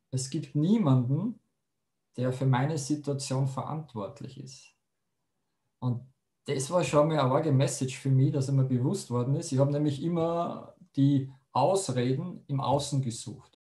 es gibt niemanden, der für meine Situation verantwortlich ist. Und das war schon mal eine arge Message für mich, dass mir bewusst worden ist. Ich habe nämlich immer die Ausreden im Außen gesucht.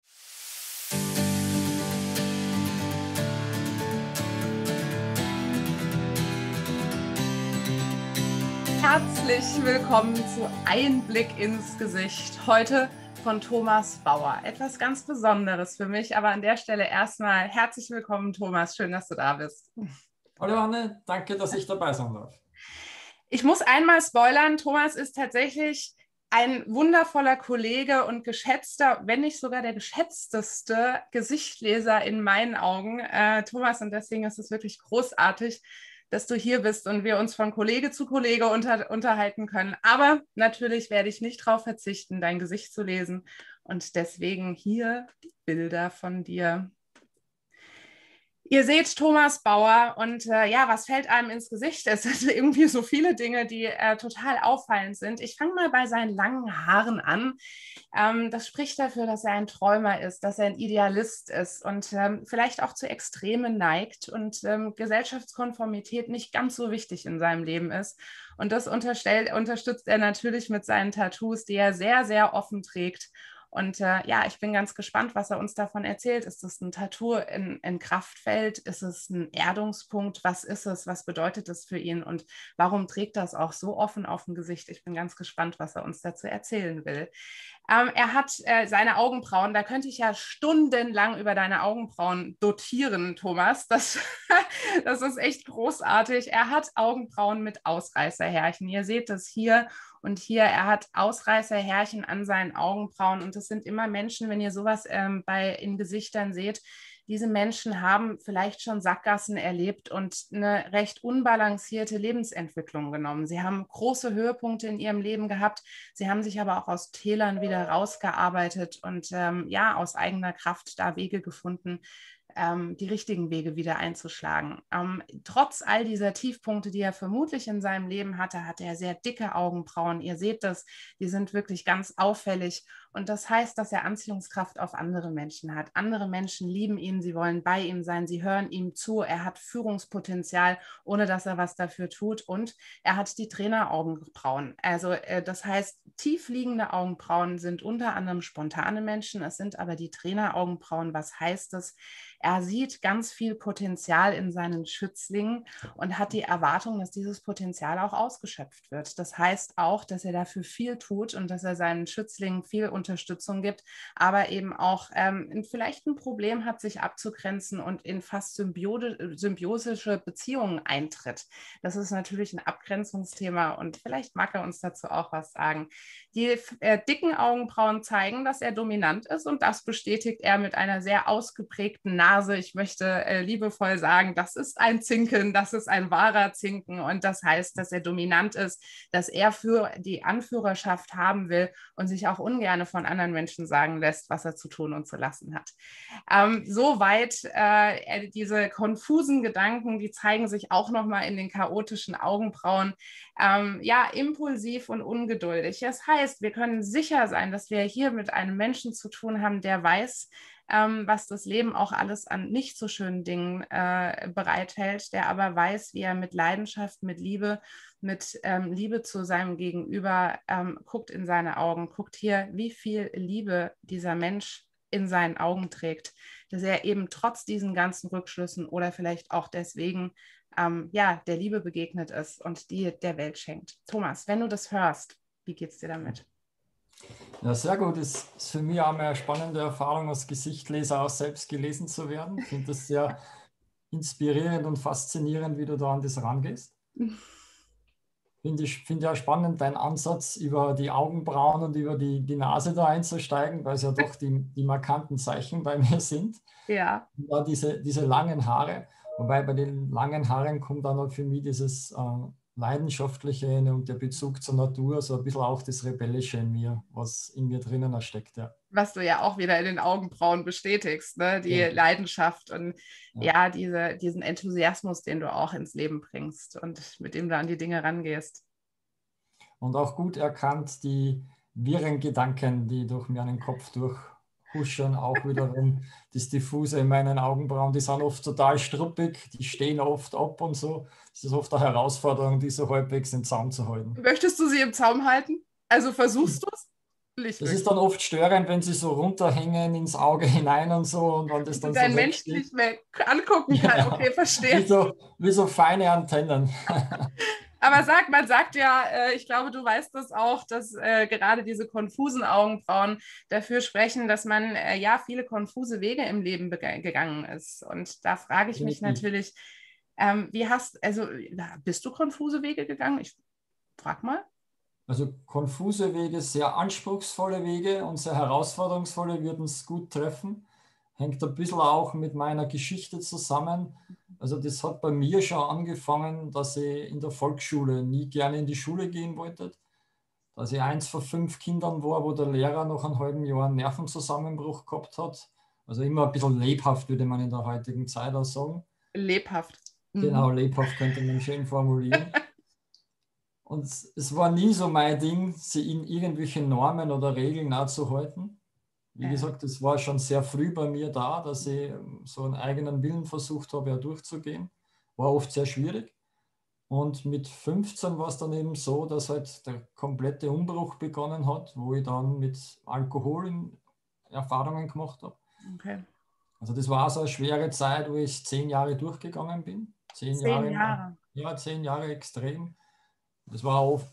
Herzlich willkommen zu Einblick ins Gesicht. Heute von Thomas Bauer. Etwas ganz Besonderes für mich, aber an der Stelle erstmal herzlich willkommen, Thomas. Schön, dass du da bist. Hallo Anne, danke, dass ich dabei sein darf. Ich muss einmal spoilern, Thomas ist tatsächlich ein wundervoller Kollege und geschätzter, wenn nicht sogar der geschätzteste Gesichtleser in meinen Augen, Thomas. Und deswegen ist es wirklich großartig, dass du hier bist und wir uns von Kollege zu Kollege unterhalten können. Aber natürlich werde ich nicht darauf verzichten, dein Gesicht zu lesen. Und deswegen hier die Bilder von dir. Ihr seht Thomas Bauer und ja, was fällt einem ins Gesicht? Es sind irgendwie so viele Dinge, die total auffallend sind. Ich fange mal bei seinen langen Haaren an. Das spricht dafür, dass er ein Träumer ist, dass er ein Idealist ist und vielleicht auch zu Extremen neigt und Gesellschaftskonformität nicht ganz so wichtig in seinem Leben ist. Und das unterstützt er natürlich mit seinen Tattoos, die er sehr, sehr offen trägt. Und ja, ich bin ganz gespannt, was er uns davon erzählt. Ist es ein Tattoo in Kraftfeld? Ist es ein Erdungspunkt? Was ist es? Was bedeutet es für ihn? Und warum trägt er es auch so offen auf dem Gesicht? Ich bin ganz gespannt, was er uns dazu erzählen will. Er hat seine Augenbrauen, da könnte ich ja stundenlang über deine Augenbrauen dotieren, Thomas. Das ist echt großartig. Er hat Augenbrauen mit Ausreißerhärchen. Ihr seht das hier und hier. Er hat Ausreißerhärchen an seinen Augenbrauen. Und das sind immer Menschen, wenn ihr sowas in Gesichtern seht, diese Menschen haben vielleicht schon Sackgassen erlebt und eine recht unbalancierte Lebensentwicklung genommen. Sie haben große Höhepunkte in ihrem Leben gehabt. Sie haben sich aber auch aus Tälern wieder rausgearbeitet und ja, aus eigener Kraft da Wege gefunden, die richtigen Wege wieder einzuschlagen. Trotz all dieser Tiefpunkte, die er vermutlich in seinem Leben hatte, hatte er sehr dicke Augenbrauen. Ihr seht das, die sind wirklich ganz auffällig. Und das heißt, dass er Anziehungskraft auf andere Menschen hat. Andere Menschen lieben ihn, sie wollen bei ihm sein, sie hören ihm zu. Er hat Führungspotenzial, ohne dass er was dafür tut. Und er hat die Traineraugenbrauen. Also das heißt, tief liegende Augenbrauen sind unter anderem spontane Menschen. Es sind aber die Traineraugenbrauen. Was heißt das? Er sieht ganz viel Potenzial in seinen Schützlingen und hat die Erwartung, dass dieses Potenzial auch ausgeschöpft wird. Das heißt auch, dass er dafür viel tut und dass er seinen Schützlingen viel Unterstützung gibt, aber eben auch vielleicht ein Problem hat, sich abzugrenzen und in fast symbiosische Beziehungen eintritt. Das ist natürlich ein Abgrenzungsthema und vielleicht mag er uns dazu auch was sagen. Die dicken Augenbrauen zeigen, dass er dominant ist und das bestätigt er mit einer sehr ausgeprägten Nase. Ich möchte liebevoll sagen, das ist ein Zinken, das ist ein wahrer Zinken und das heißt, dass er dominant ist, dass er für die Anführerschaft haben will und sich auch ungern von anderen Menschen sagen lässt, was er zu tun und zu lassen hat. Soweit diese konfusen Gedanken, die zeigen sich auch nochmal in den chaotischen Augenbrauen. Ja, impulsiv und ungeduldig. Das heißt, wir können sicher sein, dass wir hier mit einem Menschen zu tun haben, der weiß, was das Leben auch alles an nicht so schönen Dingen bereithält, der aber weiß, wie er mit Leidenschaft, mit Liebe zu seinem Gegenüber guckt in seine Augen, guckt hier, wie viel Liebe dieser Mensch in seinen Augen trägt, dass er eben trotz diesen ganzen Rückschlüssen oder vielleicht auch deswegen ja, der Liebe begegnet ist und die der Welt schenkt. Thomas, wenn du das hörst, wie geht's dir damit? Ja, sehr gut. Es ist für mich auch mal eine spannende Erfahrung, als Gesichtleser auch selbst gelesen zu werden. Ich finde das sehr inspirierend und faszinierend, wie du da an das rangehst. Finde ja spannend, dein Ansatz über die Augenbrauen und über die Nase da einzusteigen, weil es ja doch die markanten Zeichen bei mir sind. Ja. Ja, diese langen Haare. Wobei bei den langen Haaren kommt dann noch für mich dieses Leidenschaftliche und der Bezug zur Natur, so ein bisschen auch das Rebellische in mir, was in mir drinnen steckt. Ja. Was du ja auch wieder in den Augenbrauen bestätigst, ne? Die Genau. Leidenschaft und Ja. ja, diesen Enthusiasmus, den du auch ins Leben bringst und mit dem du an die Dinge rangehst. Und auch gut erkannt die wirren Gedanken, die durch meinen Kopf kuscheln, auch wiederum das Diffuse in meinen Augenbrauen, die sind oft total struppig, die stehen oft ab und so. Es ist oft eine Herausforderung, die so halbwegs in Zaum zu halten. Möchtest du sie im Zaum halten? Also versuchst du es? Nicht Das ist wirklich. dann oft störend, wenn sie so runterhängen ins Auge hinein und so und wenn das Und du dann so dein Mensch wegsteht. nicht mehr angucken kann. Okay, Genau. verstehe. Wie so feine Antennen. Aber man sagt ja, ich glaube, du weißt das auch, dass gerade diese konfusen Augenbrauen dafür sprechen, dass man ja viele konfuse Wege im Leben gegangen ist. Und da frage ich mich Definitiv. natürlich, also bist du konfuse Wege gegangen? Ich frag mal. Also konfuse Wege, sehr anspruchsvolle Wege und sehr herausforderungsvolle würden es gut treffen. Hängt ein bisschen auch mit meiner Geschichte zusammen. Also das hat bei mir schon angefangen, dass ich in der Volksschule nie gerne in die Schule gehen wollte. Dass ich eins von 5 Kindern war, wo der Lehrer nach einem halben Jahr einen Nervenzusammenbruch gehabt hat. Also immer ein bisschen lebhaft, würde man in der heutigen Zeit auch sagen. Lebhaft. Genau, Mhm. lebhaft könnte man schön formulieren. Und es war nie so mein Ding, sie in irgendwelche Normen oder Regeln auch zu halten. Wie Ja. gesagt, es war schon sehr früh bei mir da, dass ich so einen eigenen Willen versucht habe, ja durchzugehen. War oft sehr schwierig. Und mit 15 war es dann eben so, dass halt der komplette Umbruch begonnen hat, wo ich dann mit Alkohol Erfahrungen gemacht habe. Okay. Also das war so eine schwere Zeit, wo ich 10 Jahre durchgegangen bin. 10 10 Jahre, Jahre. ja, 10 Jahre extrem. Das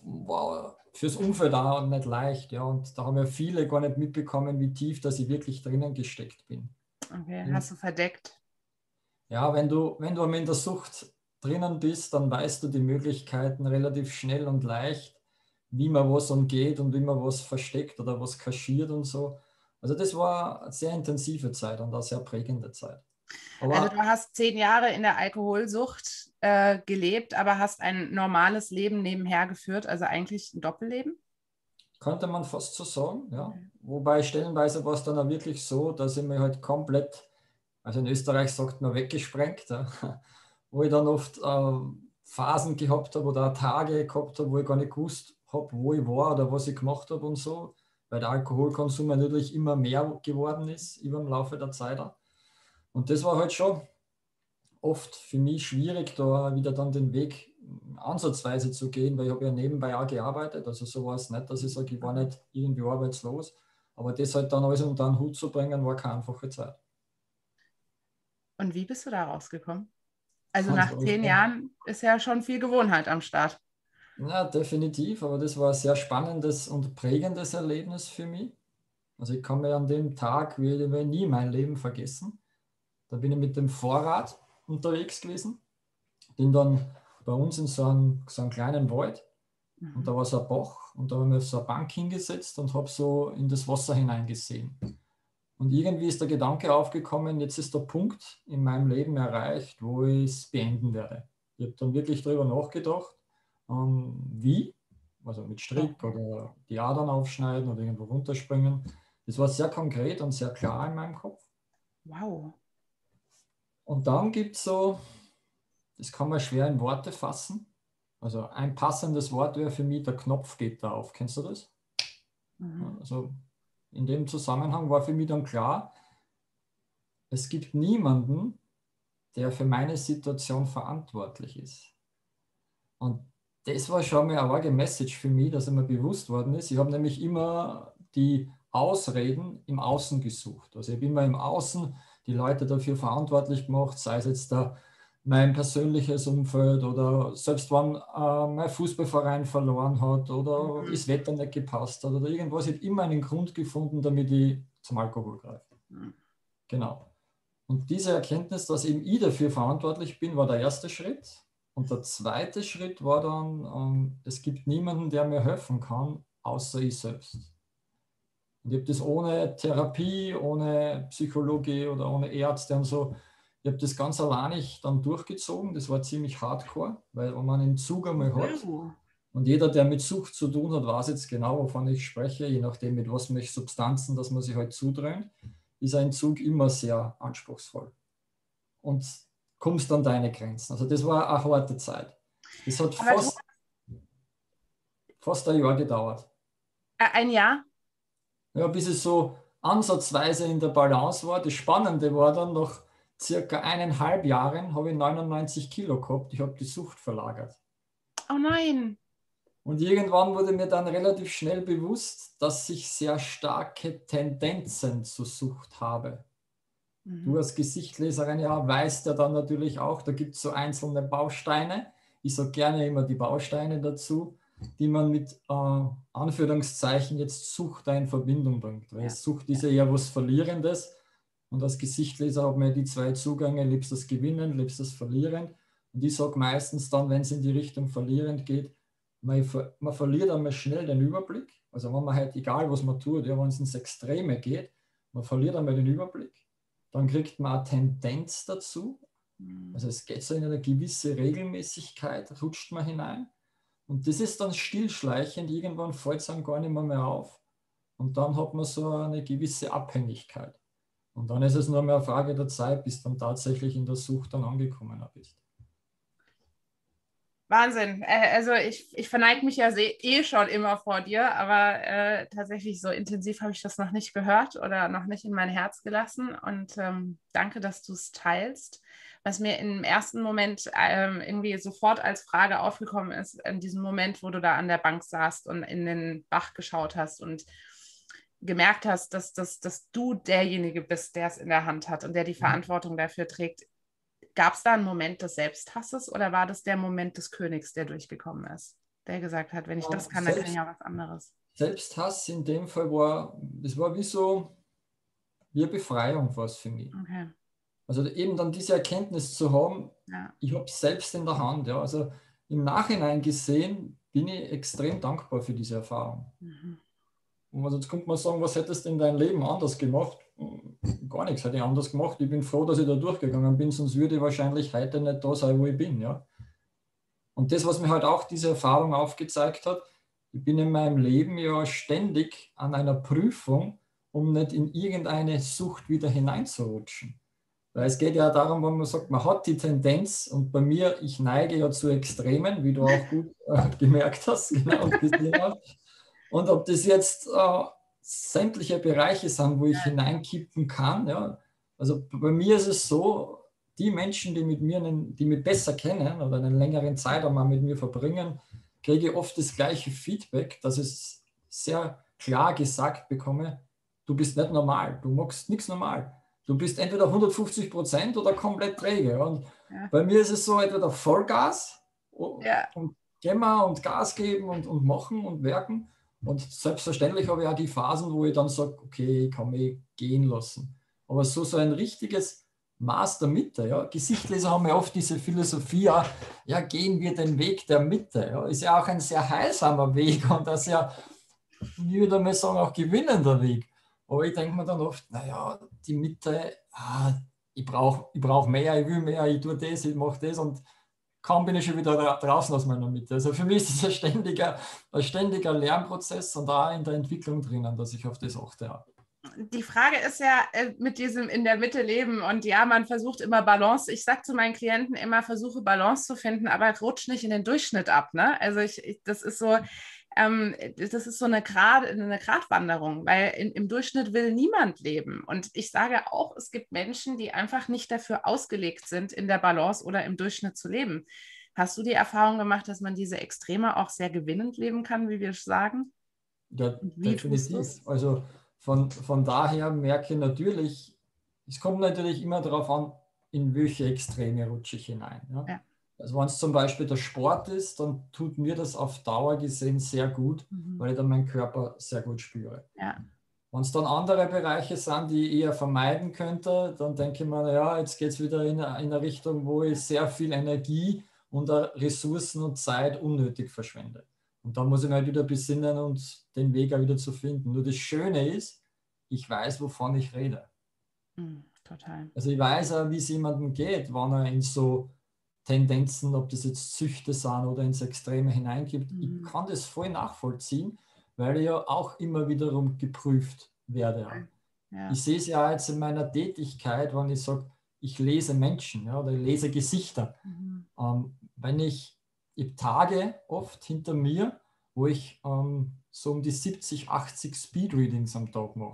war fürs Umfeld auch nicht leicht, ja. Und da haben ja viele gar nicht mitbekommen, wie tief, dass ich wirklich drinnen gesteckt bin. Okay, hast du verdeckt. Ja, wenn du einmal in der Sucht drinnen bist, dann weißt du die Möglichkeiten relativ schnell und leicht, wie man was umgeht und wie man was versteckt oder was kaschiert und so. Also das war eine sehr intensive Zeit und eine sehr prägende Zeit. Also du Aber hast 10 Jahre in der Alkoholsucht gelebt, aber hast ein normales Leben nebenher geführt, also eigentlich ein Doppelleben? könnte man fast so sagen, ja. Okay. Wobei stellenweise war es dann auch wirklich so, dass ich mich halt komplett, also in Österreich sagt man weggesprengt, ja, wo ich dann oft Phasen gehabt habe oder auch Tage gehabt habe, wo ich gar nicht gewusst habe, wo ich war oder was ich gemacht habe und so, weil der Alkoholkonsum natürlich immer mehr geworden ist über im Laufe der Zeit. Auch. Und das war halt schon oft für mich schwierig, da wieder dann den Weg ansatzweise zu gehen, weil ich habe ja nebenbei auch gearbeitet. Also so war es nicht, dass ich sage, ich war nicht irgendwie arbeitslos. Aber das halt dann alles unter den Hut zu bringen, war keine einfache Zeit. Und wie bist du da rausgekommen? Also Ganz nach 10 einfach. Jahren ist ja schon viel Gewohnheit am Start. Ja, definitiv, aber das war ein sehr spannendes und prägendes Erlebnis für mich. Also ich kann mir an dem Tag will nie mein Leben vergessen. Da bin ich mit dem Fahrrad unterwegs gewesen, bin dann bei uns in so einem kleinen Wald. Und Mhm. da war so ein Bach und da habe ich mich auf so eine Bank hingesetzt und habe so in das Wasser hineingesehen. Und irgendwie ist der Gedanke aufgekommen, jetzt ist der Punkt in meinem Leben erreicht, wo ich es beenden werde. Ich habe dann wirklich darüber nachgedacht, wie, also mit Strick Okay. oder die Adern aufschneiden oder irgendwo runterspringen. Das war sehr konkret und sehr klar in meinem Kopf. Wow. Und dann gibt es so, das kann man schwer in Worte fassen. Also ein passendes Wort wäre für mich, der Knopf geht da auf. Kennst du das? Ja, Mhm. also in dem Zusammenhang war für mich dann klar, es gibt niemanden, der für meine Situation verantwortlich ist. Und das war schon mal eine arge Message für mich, dass mir bewusst worden ist. Ich habe nämlich immer die Ausreden im Außen gesucht. Also ich habe immer im Außen die Leute dafür verantwortlich gemacht, sei es jetzt mein persönliches Umfeld oder selbst wenn mein Fußballverein verloren hat oder Mhm. das Wetter nicht gepasst hat oder irgendwas, ich habe immer einen Grund gefunden, damit ich zum Alkohol greife. Mhm. Genau. Und diese Erkenntnis, dass eben ich dafür verantwortlich bin, war der erste Schritt. Und der zweite Schritt war dann, es gibt niemanden, der mir helfen kann, außer ich selbst. Und ich habe das ohne Therapie, ohne Psychologie oder ohne Ärzte und so, ich habe das ganz alleinig dann durchgezogen. Das war ziemlich hardcore, weil wenn man einen Zug einmal hat, Wow. und jeder, der mit Sucht zu tun hat, weiß jetzt genau, wovon ich spreche, je nachdem, mit was welche Substanzen, dass man sich halt zudröhnt, ist ein Zug immer sehr anspruchsvoll. Und kommst an deine Grenzen. Also das war eine harte Zeit. Das hat Aber du, fast ein Jahr gedauert. ein Jahr? Ja, bis ich so ansatzweise in der Balance war. Das Spannende war dann, nach circa 1,5 Jahren habe ich 99 Kilo gehabt. Ich habe die Sucht verlagert. Oh nein. Und irgendwann wurde mir dann relativ schnell bewusst, dass ich sehr starke Tendenzen zur Sucht habe. Du als Gesichtleserin ja weißt ja dann natürlich auch, da gibt es so einzelne Bausteine. Ich sage gerne immer die Bausteine dazu, die man mit Anführungszeichen jetzt Sucht in Verbindung bringt. Weil Sucht ist ja eher was Verlierendes. Und als Gesichtleser hat man ja die zwei Zugänge, liebst das Gewinnen, liebst das Verlieren. Und ich sage meistens dann, wenn es in die Richtung verlierend geht, man verliert einmal schnell den Überblick. Also wenn man halt, egal was man tut, ja, wenn es ins Extreme geht, man verliert einmal den Überblick. Dann kriegt man eine Tendenz dazu. Also es geht so in eine gewisse Regelmäßigkeit, rutscht man hinein. Und das ist dann stillschleichend, irgendwann fällt es einem gar nicht mehr auf. Und dann hat man so eine gewisse Abhängigkeit. Und dann ist es nur mehr eine Frage der Zeit, bis dann tatsächlich in der Sucht dann angekommen bist. Wahnsinn. Also ich verneige mich ja schon immer vor dir, aber tatsächlich so intensiv habe ich das noch nicht gehört oder noch nicht in mein Herz gelassen. Und danke, dass du es teilst. Was mir im ersten Moment irgendwie sofort als Frage aufgekommen ist, in diesem Moment, wo du da an der Bank saßt und in den Bach geschaut hast und gemerkt hast, dass du derjenige bist, der es in der Hand hat und der die Verantwortung dafür trägt. Gab es da einen Moment des Selbsthasses oder war das der Moment des Königs, der durchgekommen ist, der gesagt hat, wenn ich das kann, dann kann ich auch was anderes? Selbsthass in dem Fall war wie so wie eine Befreiung war es für mich. Okay. Also eben dann diese Erkenntnis zu haben, ich habe es selbst in der Hand. Ja. Also im Nachhinein gesehen bin ich extrem dankbar für diese Erfahrung. Und also jetzt könnte man sagen, was hättest du in deinem Leben anders gemacht? Gar nichts hätte ich anders gemacht. Ich bin froh, dass ich da durchgegangen bin, sonst würde ich wahrscheinlich heute nicht da sein, wo ich bin. Ja? Und das, was mir halt auch diese Erfahrung aufgezeigt hat, ich bin in meinem Leben ja ständig an einer Prüfung, um nicht in irgendeine Sucht wieder hineinzurutschen. Weil es geht ja darum, wenn man sagt, man hat die Tendenz, und bei mir, ich neige ja zu Extremen, wie du auch gut gemerkt hast, genau, und gesehen hast. Und ob das jetzt sämtliche Bereiche sind, wo ich hineinkippen kann. Ja. Also bei mir ist es so, die Menschen, die mich besser kennen oder einen längeren Zeitraum mal mit mir verbringen, kriege ich oft das gleiche Feedback, dass ich sehr klar gesagt bekomme, du bist nicht normal, du machst nichts normal. Du bist entweder 150% oder komplett träge. Und bei mir ist es so, entweder Vollgas und gehen wir und Gas geben und machen und werken. Und selbstverständlich habe ich auch die Phasen, wo ich dann sage, okay, ich kann mich gehen lassen. Aber so ein richtiges Maß der Mitte. Ja. Gesichtleser haben ja oft diese Philosophie, ja, gehen wir den Weg der Mitte. Ja. Ist ja auch ein sehr heilsamer Weg und ein sehr, ich würde mal sagen, auch gewinnender Weg. Aber ich denke mir dann oft, naja, die Mitte, ich brauch mehr, ich will mehr, ich tue das, ich mache das und kaum bin ich schon wieder draußen aus meiner Mitte. Also für mich ist es ein ständiger Lernprozess und da in der Entwicklung drinnen, dass ich auf das achte. Die Frage ist ja mit diesem in der Mitte leben und ja, man versucht immer Balance. Ich sage zu meinen Klienten immer, versuche Balance zu finden, aber rutsch nicht in den Durchschnitt ab. Ne? Also das ist so eine Gratwanderung, weil im Durchschnitt will niemand leben. Und ich sage auch, es gibt Menschen, die einfach nicht dafür ausgelegt sind, in der Balance oder im Durchschnitt zu leben. Hast du die Erfahrung gemacht, dass man diese Extreme auch sehr gewinnend leben kann, wie wir sagen? Ja, definitiv. Also von daher merke ich natürlich, es kommt natürlich immer darauf an, in welche Extreme rutsche ich hinein. Ja? Also wenn es zum Beispiel der Sport ist, dann tut mir das auf Dauer gesehen sehr gut, weil ich dann meinen Körper sehr gut spüre. Wenn es dann andere Bereiche sind, die ich eher vermeiden könnte, dann denke ich mir, ja, jetzt geht es wieder in eine Richtung, wo ich sehr viel Energie und Ressourcen und Zeit unnötig verschwende. Und da muss ich mich halt wieder besinnen und den Weg auch wieder zu finden. Nur das Schöne ist, ich weiß, wovon ich rede. Total. Also ich weiß auch, wie es jemandem geht, wenn er in so Tendenzen, ob das jetzt Süchte sind oder ins Extreme hineingibt. Ich kann das voll nachvollziehen, weil ich ja auch immer wiederum geprüft werde. Ja. Ich sehe es ja jetzt in meiner Tätigkeit, wenn ich sage, ich lese Menschen, ja, oder ich lese Gesichter. Wenn ich Tage oft hinter mir, wo ich so um die 70, 80 Speedreadings am Tag mache.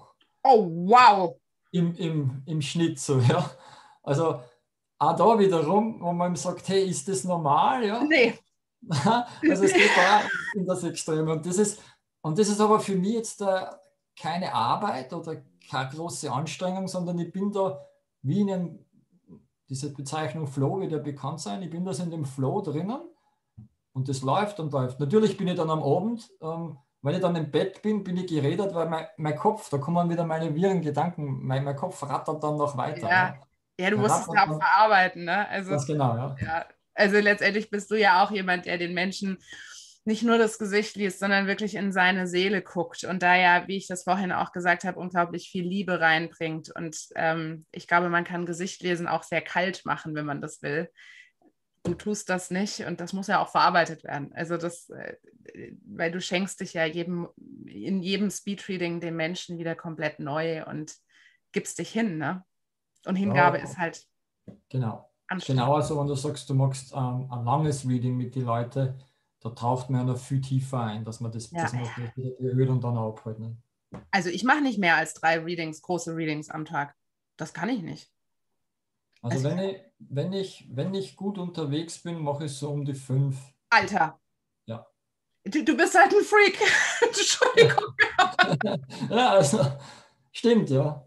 Oh, wow. im Schnitt so, ja. Also auch da wiederum, wo man ihm sagt, hey, ist das normal, ja? Nee. Also es geht da in das Extreme. Und das ist aber für mich jetzt keine Arbeit oder keine große Anstrengung, sondern ich bin da wie in einem, diese Bezeichnung Flow wird ja bekannt sein, ich bin da so in dem Flow drinnen und das läuft und läuft. Natürlich bin ich dann am Abend, wenn ich dann im Bett bin, bin ich geredet, weil mein Kopf, da kommen wieder meine wirren Gedanken, mein Kopf rattert dann noch weiter. Ja. Ja. Ja, du Der musst es rattert ja auch dann, verarbeiten, ne? Also, ganz genau, ja. ja. Also letztendlich bist du ja auch jemand, der den Menschen nicht nur das Gesicht liest, sondern wirklich in seine Seele guckt und da ja, wie ich das vorhin auch gesagt habe, unglaublich viel Liebe reinbringt. Und ich glaube, man kann Gesicht lesen auch sehr kalt machen, wenn man das will. Du tust das nicht und das muss ja auch verarbeitet werden. Also das, weil du schenkst dich ja in jedem Speedreading dem Menschen wieder komplett neu und gibst dich hin, ne? Und Hingabe Ja, ist halt genau. anstrengend. Genau, also wenn du sagst, du magst ein langes Reading mit den Leuten, da taucht man ja noch viel tiefer ein, Ja, dass man das wieder erhöht und dann abhält. Ne? also ich mache nicht mehr als 3 Readings, große Readings am Tag. Das kann ich nicht. Also Also, wenn ich gut unterwegs bin, mache ich so um die 5. Alter, Ja. du bist halt ein Freak. Entschuldigung. Ja, also stimmt, ja.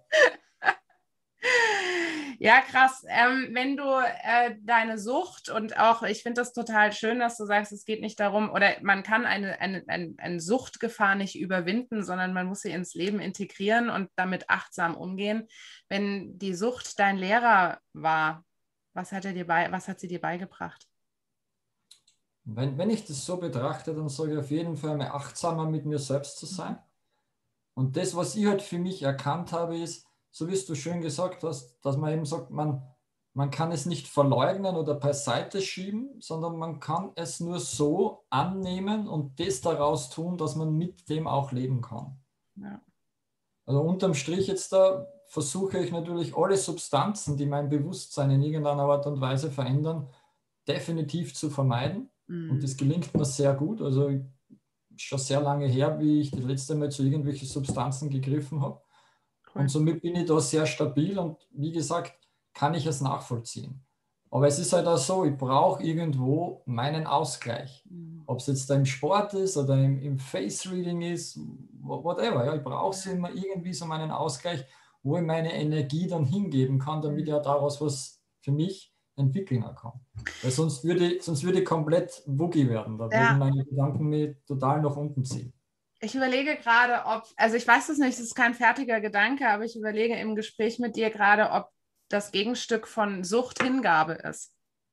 Ja, krass. Wenn du deine Sucht und auch, ich finde das total schön, dass du sagst, es geht nicht darum, oder man kann eine Suchtgefahr nicht überwinden, sondern man muss sie ins Leben integrieren und damit achtsam umgehen. Wenn die Sucht dein Lehrer war, was hat sie dir beigebracht? Wenn ich das so betrachte, dann sage ich auf jeden Fall mal achtsamer mit mir selbst zu sein. Und das, was ich halt für mich erkannt habe, ist, so wie du schön gesagt hast, dass man eben sagt, man kann es nicht verleugnen oder beiseite schieben, sondern man kann es nur so annehmen und das daraus tun, dass man mit dem auch leben kann. Ja. Also unterm Strich jetzt da versuche ich natürlich alle Substanzen, die mein Bewusstsein in irgendeiner Art und Weise verändern, definitiv zu vermeiden. Und Mhm. das gelingt mir sehr gut. Also schon sehr lange her, wie ich das letzte Mal zu irgendwelchen Substanzen gegriffen habe. Und Cool. somit bin ich da sehr stabil und wie gesagt, kann ich es nachvollziehen. Aber es ist halt auch so, ich brauche irgendwo meinen Ausgleich. Mhm. Ob es jetzt da im Sport ist oder im Face-Reading ist, whatever. Ja, ich brauche so immer irgendwie so meinen Ausgleich, wo ich meine Energie dann hingeben kann, damit ich Mhm. auch daraus was für mich entwickeln kann. Weil sonst würde ich komplett wuggy werden. Da würden Ja, meine Gedanken mich total nach unten ziehen. ich überlege gerade, also ich weiß es nicht, es ist kein fertiger Gedanke, aber ich überlege im Gespräch mit dir gerade, ob das Gegenstück von Sucht Hingabe ist.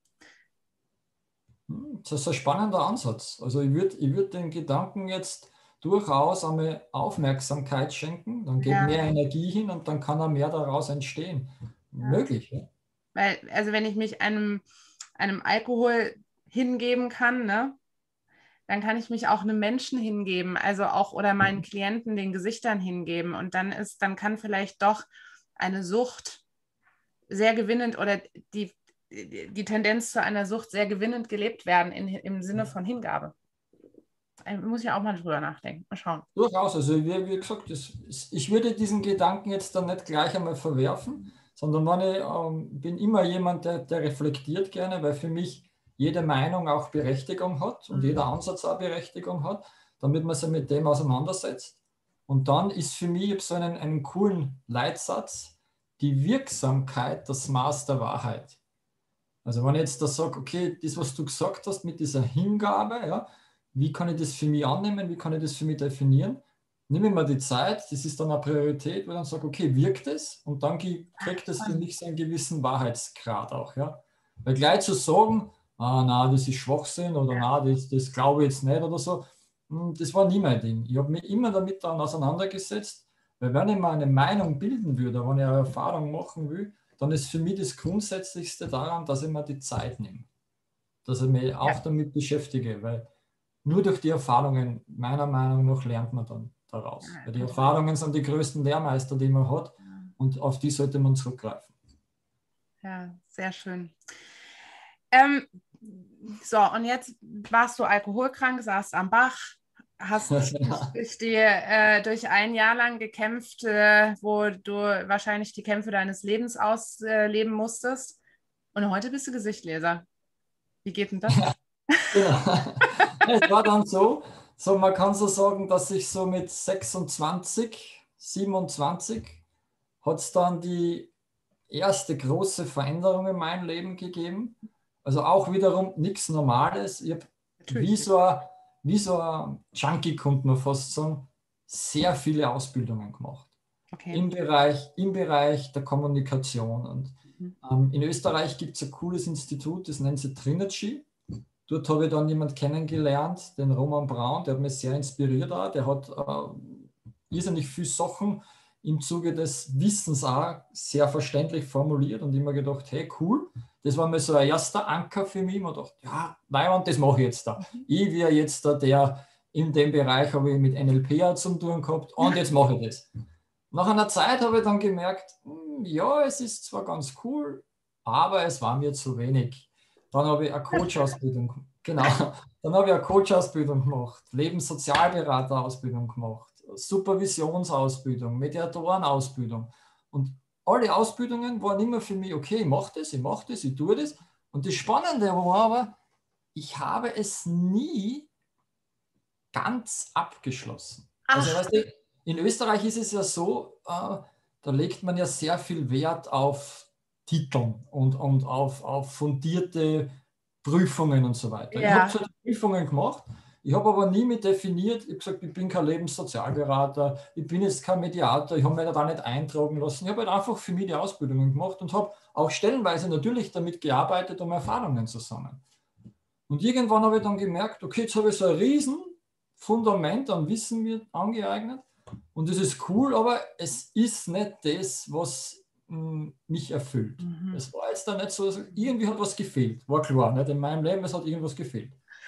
Das ist ein spannender Ansatz. Also ich würd den Gedanken jetzt durchaus einmal Aufmerksamkeit schenken, dann geht Ja, mehr Energie hin und dann kann auch mehr daraus entstehen. ja. Möglich, ja. Weil, also wenn ich mich einem Alkohol hingeben kann, ne, dann kann ich mich auch einem Menschen hingeben, also auch oder meinen Klienten den Gesichtern hingeben. Und dann kann vielleicht doch eine Sucht sehr gewinnend oder die Tendenz zu einer Sucht sehr gewinnend gelebt werden im Sinne von Hingabe. Muss ich auch mal drüber nachdenken. Mal schauen. Durchaus, also wie gesagt, ich würde diesen Gedanken jetzt dann nicht gleich einmal verwerfen, sondern bin immer jemand, der reflektiert gerne, weil für mich jede Meinung auch Berechtigung hat und Mhm. jeder Ansatz auch Berechtigung hat, damit man sich mit dem auseinandersetzt. Und dann ist für mich, ich habe so einen coolen Leitsatz, die Wirksamkeit das Maß der Wahrheit. Also wenn ich jetzt da sage, okay, das, was du gesagt hast mit dieser Hingabe, ja, wie kann ich das für mich annehmen, wie kann ich das für mich definieren? Nehme ich mir die Zeit, das ist dann eine Priorität, wo ich dann sage, okay, wirkt es? Und dann kriegt es für mich so einen gewissen Wahrheitsgrad auch. Ja? Weil gleich zu sagen, na, das ist Schwachsinn oder na, das glaube ich jetzt nicht oder so, das war nie mein Ding. Ich habe mich immer damit dann auseinandergesetzt, weil wenn ich mir eine Meinung bilden würde, wenn ich eine Erfahrung machen will, dann ist für mich das Grundsätzlichste daran, dass ich mir die Zeit nehme. Dass ich mich auch Ja, damit beschäftige, weil nur durch die Erfahrungen, meiner Meinung nach, lernt man dann daraus. ja, Weil die total. Erfahrungen sind die größten Lehrmeister, die man hat und auf die sollte man zurückgreifen. Ja, sehr schön. Ähm, so, und jetzt warst du alkoholkrank, saßt am Bach, hast durch ein Jahr lang gekämpft, wo du wahrscheinlich die Kämpfe deines Lebens ausleben musstest. Und heute bist du Gesichtleser. Wie geht denn das? Genau. Es war dann so, man kann so sagen, dass ich so mit 26, 27 hat es dann die erste große Veränderung in meinem Leben gegeben. Also auch wiederum nichts Normales. Ich habe wie Natürlich. so ein, wie so ein Junkie, könnte man fast sagen, sehr viele Ausbildungen gemacht. Okay. Im Bereich der Kommunikation. Und Mhm. in Österreich gibt es ein cooles Institut, das nennt sich Trinergy. Dort habe ich dann jemanden kennengelernt, den Roman Braun, der hat mich sehr inspiriert auch. Der hat irrsinnig viele Sachen im Zuge des Wissens auch sehr verständlich formuliert und immer gedacht, hey, cool, das war mir so ein erster Anker für mich. Und dachte, ja, nein, und das mache ich jetzt da. Mhm. Ich wäre jetzt da der, in dem Bereich habe ich mit NLP auch zu tun gehabt und jetzt mache ich das. Nach einer Zeit habe ich dann gemerkt, ja, es ist zwar ganz cool, aber es war mir zu wenig. Dann habe ich eine Coach-Ausbildung, genau, dann habe ich eine Coach-Ausbildung gemacht, Lebenssozialberater-Ausbildung gemacht, Supervisionsausbildung, Mediatorenausbildung. Und alle Ausbildungen waren immer für mich, okay, ich mache das, ich tue das. Und das Spannende war aber, ich habe es nie ganz abgeschlossen. Also, Ach, weißt du, in Österreich ist es ja so, da legt man ja sehr viel Wert auf Titeln und auf fundierte Prüfungen und so weiter. Ich habe ja. zwar die Prüfungen gemacht, ich habe aber nie mit definiert, ich habe gesagt, ich bin kein Lebenssozialberater, ich bin jetzt kein Mediator, ich habe mich da nicht eintragen lassen. Ich habe halt einfach für mich die Ausbildungen gemacht und habe auch stellenweise natürlich damit gearbeitet, um Erfahrungen zu sammeln. Und irgendwann habe ich dann gemerkt, okay, jetzt habe ich so ein Riesenfundament an Wissen mir angeeignet und das ist cool, aber es ist nicht das, was mich erfüllt. Mhm. Es war jetzt da nicht so, also irgendwie hat was gefehlt, war klar, nicht in meinem Leben, es hat irgendwas gefehlt.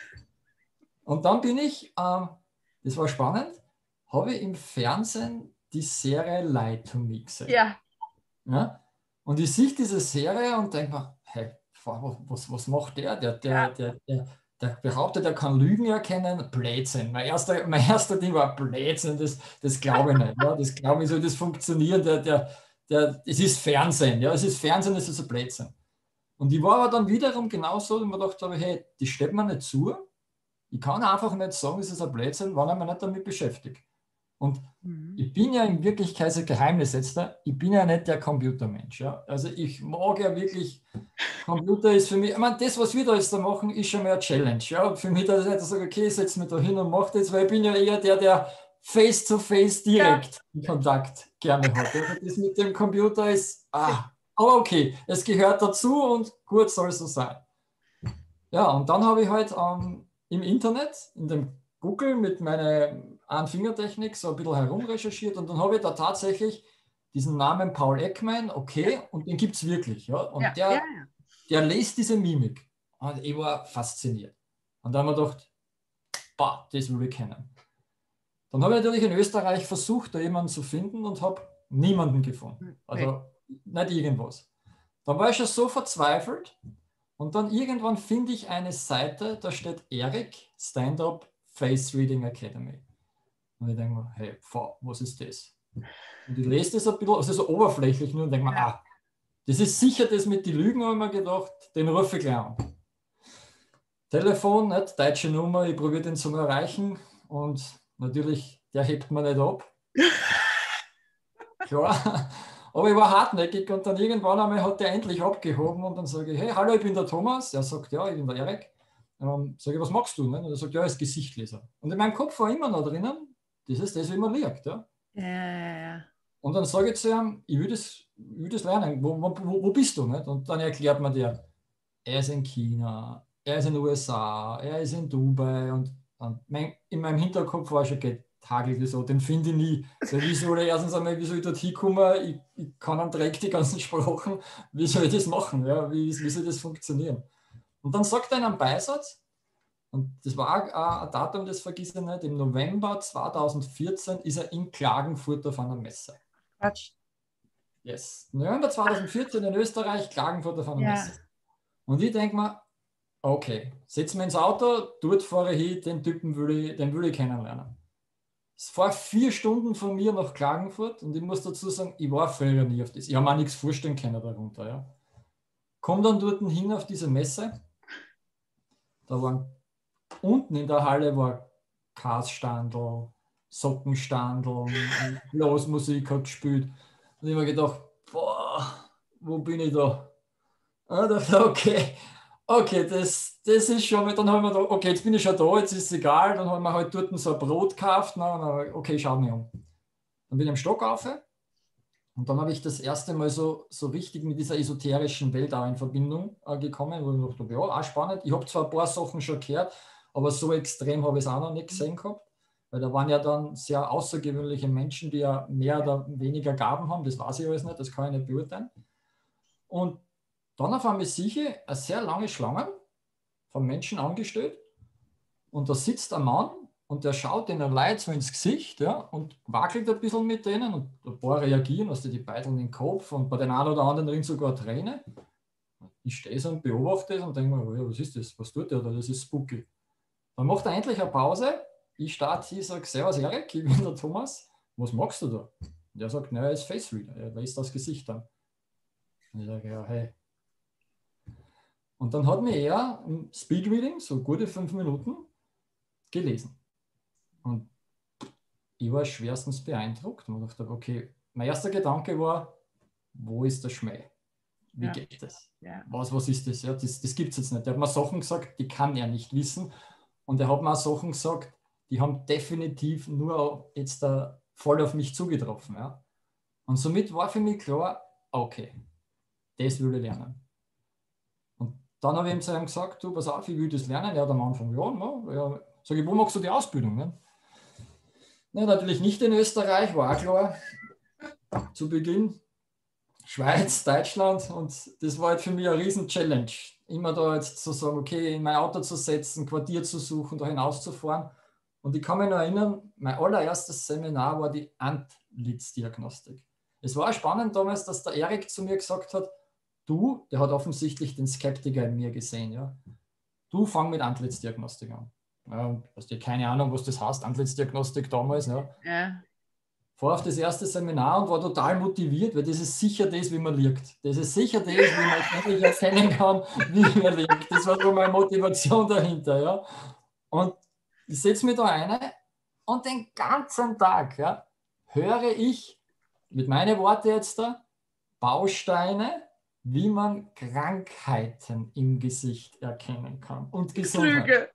Und dann bin ich, das war spannend, habe ich im Fernsehen die Serie Lie to Me gesehen. Ja. Ja? Und ich sehe diese Serie und denke mir, hey, was macht der? Der behauptet, er kann Lügen erkennen. Blödsinn. Mein erster Ding war Blödsinn, das glaube ich nicht. Ja? Das glaube ich, soll das funktionieren. Es ist Fernsehen. Ja? Es ist Fernsehen, es ist ein Blödsinn. Und ich war aber dann wiederum genauso, und mir gedacht habe, hey, das steht mir nicht zu. Ich kann einfach nicht sagen, es ist ein Blödsinn, wenn ich mich nicht damit beschäftige. Und Mhm. ich bin ja in Wirklichkeit ein Geheimnis jetzt da. Ich bin ja nicht der Computermensch. Ja? Also ich mag ja wirklich, Computer ist für mich, ich meine, das, was wir da jetzt da machen, ist schon mal eine Challenge. Ja? Und für mich, dass ich nicht sage, okay, ich setze mich da hin und mache das, weil ich bin ja eher der face-to-face Ja. direkt in Kontakt gerne hat. Also das mit dem Computer ist, aber okay, es gehört dazu und gut soll so sein. Ja, und dann habe ich halt im Internet, in dem Google mit meiner Ein-Finger-Technik so ein bisschen herumrecherchiert und dann habe ich da tatsächlich diesen Namen Paul Ekman, Ja. okay, und den gibt es wirklich. Ja, und Ja. Ja. der liest diese Mimik. Und ich war fasziniert. Und dann habe ich gedacht, bah, das will ich kennen. Dann habe ich natürlich in Österreich versucht, da jemanden zu finden und habe niemanden gefunden. Nee. Also nicht irgendwas. Dann war ich schon so verzweifelt, und dann irgendwann finde ich eine Seite, da steht Eric Stand-Up Face Reading Academy. Und ich denke mir, hey, was ist das? Und ich lese das ein bisschen, also so oberflächlich nur und denke mir, Ja. das ist sicher das mit den Lügen, habe ich mir gedacht, den rufe ich gleich an. Telefon, nicht, deutsche Nummer, ich probiere den zu erreichen und natürlich, der hebt mir nicht ab. Klar. Aber ich war hartnäckig und dann irgendwann einmal hat der endlich abgehoben und dann sage ich, hey, hallo, ich bin der Thomas. Er sagt, ja, ich bin der Erik. Sage ich, was machst du? Ne? Und er sagt, ja, er ist Gesichtleser. Und in meinem Kopf war immer noch drinnen, das ist das, wie man liegt. Ja? Ja. Und dann sage ich zu ihm, ich will das lernen, wo bist du? Nicht? Und dann erklärt mir der, er ist in China, er ist in den USA, er ist in Dubai und in meinem Hinterkopf war schon getagelt so, den finde ich nie. Weil wie soll ich erstens einmal, wie soll ich dort hinkommen? Ich kann einen Dreck die ganzen Sprachen, wie soll ich das machen? Ja? Wie soll das funktionieren? Und dann sagt er in einem Beisatz, und das war auch ein Datum, das vergisst ich nicht, im November 2014 ist er in Klagenfurt auf einer Messe. Quatsch. Yes. November 2014 in Österreich, Klagenfurt auf einer Ja. Messe. Und ich denke mir, okay, setz mich ins Auto, dort fahre ich hin, den Typen will ich kennenlernen. Es fahre 4 Stunden von mir nach Klagenfurt und ich muss dazu sagen, ich war früher nie auf das. Ich habe mir auch nichts vorstellen können darunter. Ja. Komme dann dort hin auf diese Messe. Da waren unten in der Halle war Kasstandl, Sockenstandl, Blasmusik hat gespielt. Und ich habe mir gedacht, boah, wo bin ich da? Und ich dachte, okay, das ist schon, dann haben wir da, okay, jetzt bin ich schon da, jetzt ist es egal, dann haben wir halt dort so ein Brot gekauft, na, okay, schau mir um. Dann bin ich am Stock rauf und dann habe ich das erste Mal so richtig mit dieser esoterischen Welt auch in Verbindung gekommen, wo ich dachte, ja, auch spannend. Ich habe zwar ein paar Sachen schon gehört, aber so extrem habe ich es auch noch nicht gesehen gehabt, weil da waren ja dann sehr außergewöhnliche Menschen, die ja mehr oder weniger Gaben haben, das weiß ich alles nicht, das kann ich nicht beurteilen. Und dann auf einmal sehe ich eine sehr lange Schlange von Menschen angestellt und da sitzt ein Mann und der schaut den Leuten so ins Gesicht, ja, und wackelt ein bisschen mit denen und ein paar reagieren, also die beideln den Kopf und bei den einen oder anderen drin sogar Tränen. Ich stehe so und beobachte das und denke mir, ja, was ist das? Was tut der da? Das ist spooky. Dann macht er endlich eine Pause. Ich starte, ich sage, servus Erik, ich bin der Thomas. Was machst du da? Und der sagt, naja, er ist Face Reader, er liest das Gesicht an. Und ich sage, ja, hey. Und dann hat mir er im Speedreading, so gute 5 Minuten, gelesen. Und ich war schwerstens beeindruckt und dachte, okay, mein erster Gedanke war, wo ist der Schmäh? Wie geht das? Ja. Was ist das? Ja, das gibt es jetzt nicht. Der hat mir Sachen gesagt, die kann er nicht wissen. Und er hat mir auch Sachen gesagt, die haben definitiv nur jetzt da voll auf mich zugetroffen. Ja. Und somit war für mich klar, okay, das will ich lernen. Und dann habe ich ihm zu ihm gesagt, du, pass auf, ich will das lernen. Er hat am Anfang, ja. Sag ich, wo machst du die Ausbildung? Ne? Na, natürlich nicht in Österreich, war auch klar, zu Beginn. Schweiz, Deutschland und das war halt für mich eine riesen Challenge. Immer da jetzt zu sagen, okay, in mein Auto zu setzen, Quartier zu suchen, da hinauszufahren. Und ich kann mich noch erinnern, mein allererstes Seminar war die Antlitzdiagnostik. Es war spannend damals, dass der Erik zu mir gesagt hat, du, der hat offensichtlich den Skeptiker in mir gesehen, ja. Du fang mit Antlitzdiagnostik an. Ja, hast ja keine Ahnung, was das heißt, Antlitzdiagnostik damals. Ja. Vor auf das erste Seminar und war total motiviert, weil das ist sicher das, wie man liegt. Das ist sicher das, wie man endlich erkennen kann, wie man liegt. Das war so meine Motivation dahinter. Ja. Und ich setze mich da eine und den ganzen Tag höre ich, mit meinen Worten jetzt da, Bausteine, wie man Krankheiten im Gesicht erkennen kann und Gesundheit. Lüge.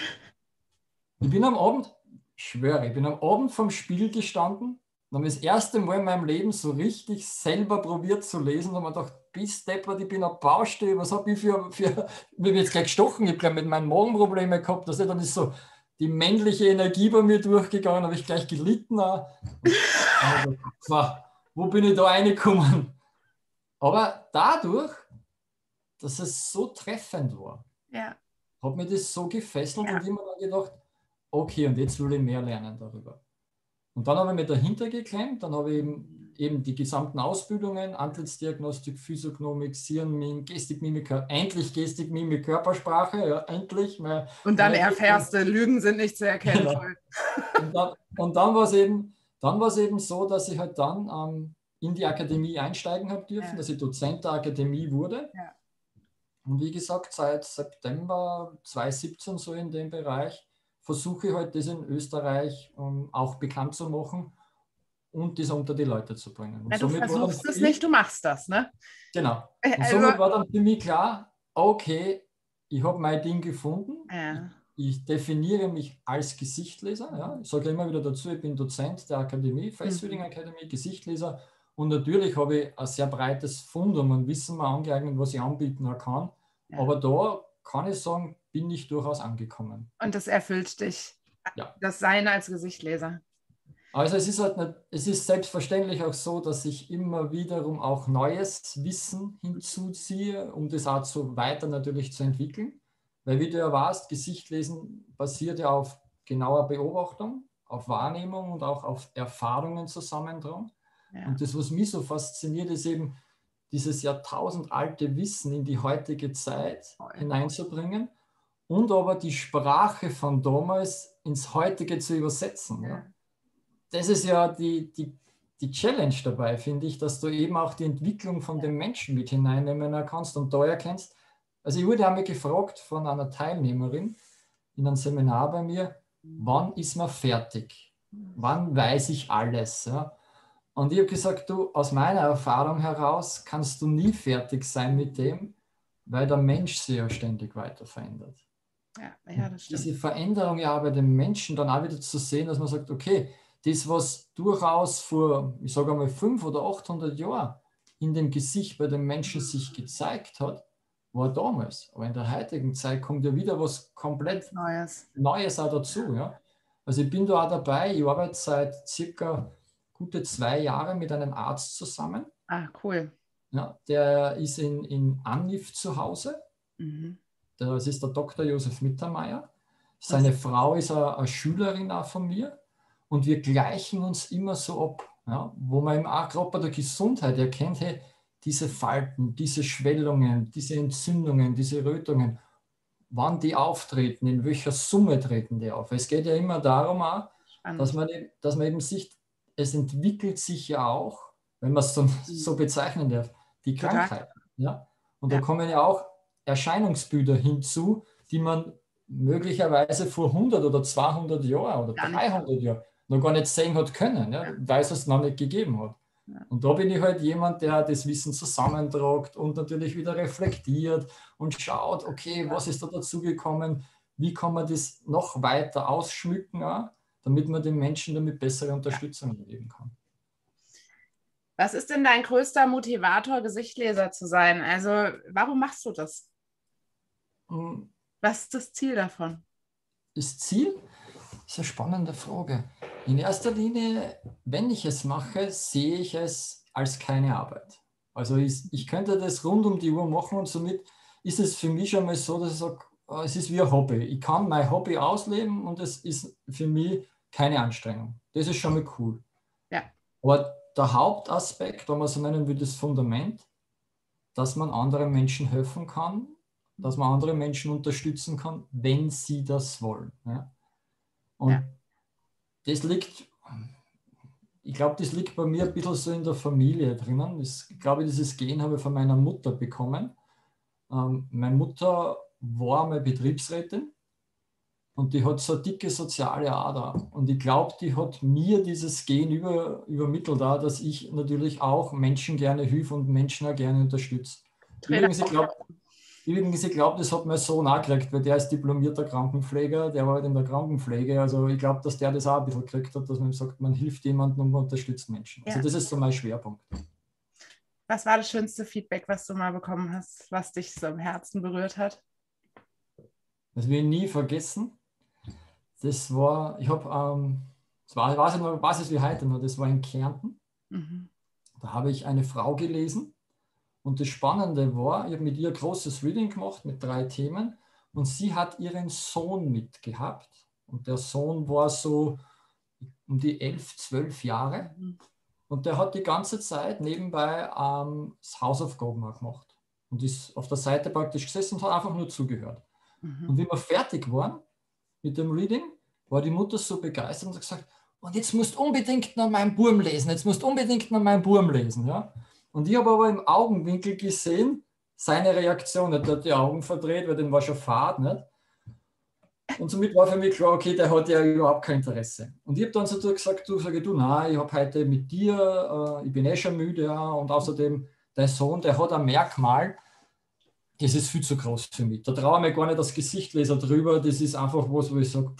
Ich bin am Abend, ich schwöre, ich bin am Abend vom Spiegel gestanden und habe das erste Mal in meinem Leben so richtig selber probiert zu lesen und habe mir gedacht, bis deppert, ich bin eine Baustelle, was habe ich für ich habe jetzt gleich gestochen, ich habe gleich mit meinen Magenproblemen gehabt, also dann ist so die männliche Energie bei mir durchgegangen, habe ich gleich gelitten. Und wo bin ich da reingekommen? Aber dadurch, dass es so treffend war, hat mir das so gefesselt und ich habe mir dann gedacht, okay, und jetzt will ich mehr lernen darüber. Und dann habe ich mich dahinter geklemmt, dann habe ich eben die gesamten Ausbildungen, Antlitzdiagnostik, Physiognomik, Sirnmim, Gestik, Mimik, endlich Gestik, Mimik, Körpersprache, ja, endlich. Und dann erfährst du, Lügen sind nicht zu erkennen. Genau. Und dann war es eben so, dass ich halt dann in die Akademie einsteigen habe dürfen, dass ich Dozent der Akademie wurde. Ja. Und wie gesagt, seit September 2017 so in dem Bereich versuche ich halt das in Österreich auch bekannt zu machen und das unter die Leute zu bringen. Und du versuchst es nicht, du machst das, ne? Genau. Und somit war dann für mich klar, okay, ich habe mein Ding gefunden. Ja. Ich definiere mich als Gesichtleser. Ja. Ich sage immer wieder dazu, ich bin Dozent der Akademie, Face Reading Akademie, Gesichtleser. Und natürlich habe ich ein sehr breites Fundum und Wissen mal angeeignet, was ich anbieten kann. Ja. Aber da kann ich sagen, bin ich durchaus angekommen. Und das erfüllt dich, das Sein als Gesichtleser. Also es ist halt nicht, es ist selbstverständlich auch so, dass ich immer wiederum auch neues Wissen hinzuziehe, um das auch so weiter natürlich zu entwickeln. Weil wie du ja weißt, Gesichtlesen basiert ja auf genauer Beobachtung, auf Wahrnehmung und auch auf Erfahrungen zusammentragen. Ja. Und das, was mich so fasziniert, ist eben dieses jahrtausendalte Wissen in die heutige Zeit hineinzubringen und aber die Sprache von damals ins Heutige zu übersetzen. Ja. Das ist ja die Challenge dabei, finde ich, dass du eben auch die Entwicklung von dem Menschen mit hineinnehmen kannst und da erkennst. Also ich wurde einmal gefragt von einer Teilnehmerin in einem Seminar bei mir, wann ist man fertig? Wann weiß ich alles? Ja? Und ich habe gesagt, du, aus meiner Erfahrung heraus kannst du nie fertig sein mit dem, weil der Mensch sich ja ständig weiter verändert. Ja, das stimmt. Diese Veränderung ja bei den Menschen dann auch wieder zu sehen, dass man sagt, okay, das, was durchaus vor, ich sage einmal, 500 oder 800 Jahren in dem Gesicht bei den Menschen sich gezeigt hat, war damals. Aber in der heutigen Zeit kommt ja wieder was komplett Neues auch dazu. Ja? Also ich bin da auch dabei, ich arbeite seit circa gute 2 Jahren mit einem Arzt zusammen. Ah, cool. Ja, der ist in Annif zu Hause. Das ist der Dr. Josef Mittermeier. Seine Frau ist eine Schülerin auch von mir. Und wir gleichen uns immer so ab, ja, wo man eben auch gerade bei der Gesundheit erkennt, hey, diese Falten, diese Schwellungen, diese Entzündungen, diese Rötungen, wann die auftreten, in welcher Summe treten die auf. Es geht ja immer darum auch, dass man eben sieht, es entwickelt sich ja auch, wenn man es so bezeichnen darf, die Krankheit. Ja? Und da kommen ja auch Erscheinungsbilder hinzu, die man möglicherweise vor 100 oder 200 Jahren oder 300 Jahren noch gar nicht sehen hat können, ja? Weil es es noch nicht gegeben hat. Ja. Und da bin ich halt jemand, der das Wissen zusammentragt und natürlich wieder reflektiert und schaut, okay, was ist da dazugekommen, wie kann man das noch weiter ausschmücken, auch, damit man den Menschen damit bessere Unterstützung geben kann. Was ist denn dein größter Motivator, Gesichtleser zu sein? Also warum machst du das? Was ist das Ziel davon? Das Ziel? Das ist eine spannende Frage. In erster Linie, wenn ich es mache, sehe ich es als keine Arbeit. Also ich könnte das rund um die Uhr machen und somit ist es für mich schon mal so, dass ich sage, es ist wie ein Hobby. Ich kann mein Hobby ausleben und es ist für mich keine Anstrengung. Das ist schon mal cool. Ja. Aber der Hauptaspekt, wenn man so nennen will, das Fundament, dass man anderen Menschen helfen kann, dass man andere Menschen unterstützen kann, wenn sie das wollen. Ja? Und das liegt, ich glaube, das liegt bei mir ein bisschen so in der Familie drinnen. Ich glaube, dieses Gen habe ich von meiner Mutter bekommen. Meine Mutter war mal Betriebsrätin und die hat so eine dicke soziale Ader. Und ich glaube, die hat mir dieses Gen übermittelt, dass ich natürlich auch Menschen gerne helfe und Menschen auch gerne unterstütze. Übrigens, ich glaube, das hat mein Sohn auch gekriegt, weil der ist diplomierter Krankenpfleger, der war halt in der Krankenpflege. Also ich glaube, dass der das auch ein bisschen gekriegt hat, dass man sagt, man hilft jemandem und man unterstützt Menschen. Also das ist so mein Schwerpunkt. Was war das schönste Feedback, was du mal bekommen hast, was dich so im Herzen berührt hat? Das will ich nie vergessen. Das war, ich weiß es wie heute noch, das war in Kärnten. Da habe ich eine Frau gelesen. Und das Spannende war, ich habe mit ihr ein großes Reading gemacht mit 3 Themen und sie hat ihren Sohn mitgehabt. Und der Sohn war so um die 11, 12 Jahre. Und der hat die ganze Zeit nebenbei das Hausaufgaben gemacht. Und ist auf der Seite praktisch gesessen und hat einfach nur zugehört. Und wie wir fertig waren mit dem Reading, war die Mutter so begeistert und hat gesagt, und jetzt musst du unbedingt noch meinen Burm lesen, Ja? Und ich habe aber im Augenwinkel gesehen, seine Reaktion, er hat die Augen verdreht, weil den war schon fad, nicht? Und somit war für mich klar, okay, der hat ja überhaupt kein Interesse. Und ich habe dann so gesagt, nein, ich habe heute mit dir, ich bin schon müde, ja, und außerdem, dein Sohn, der hat ein Merkmal, das ist viel zu groß für mich. Da traue ich mir gar nicht das Gesicht lesen drüber, das ist einfach was, wo ich sage,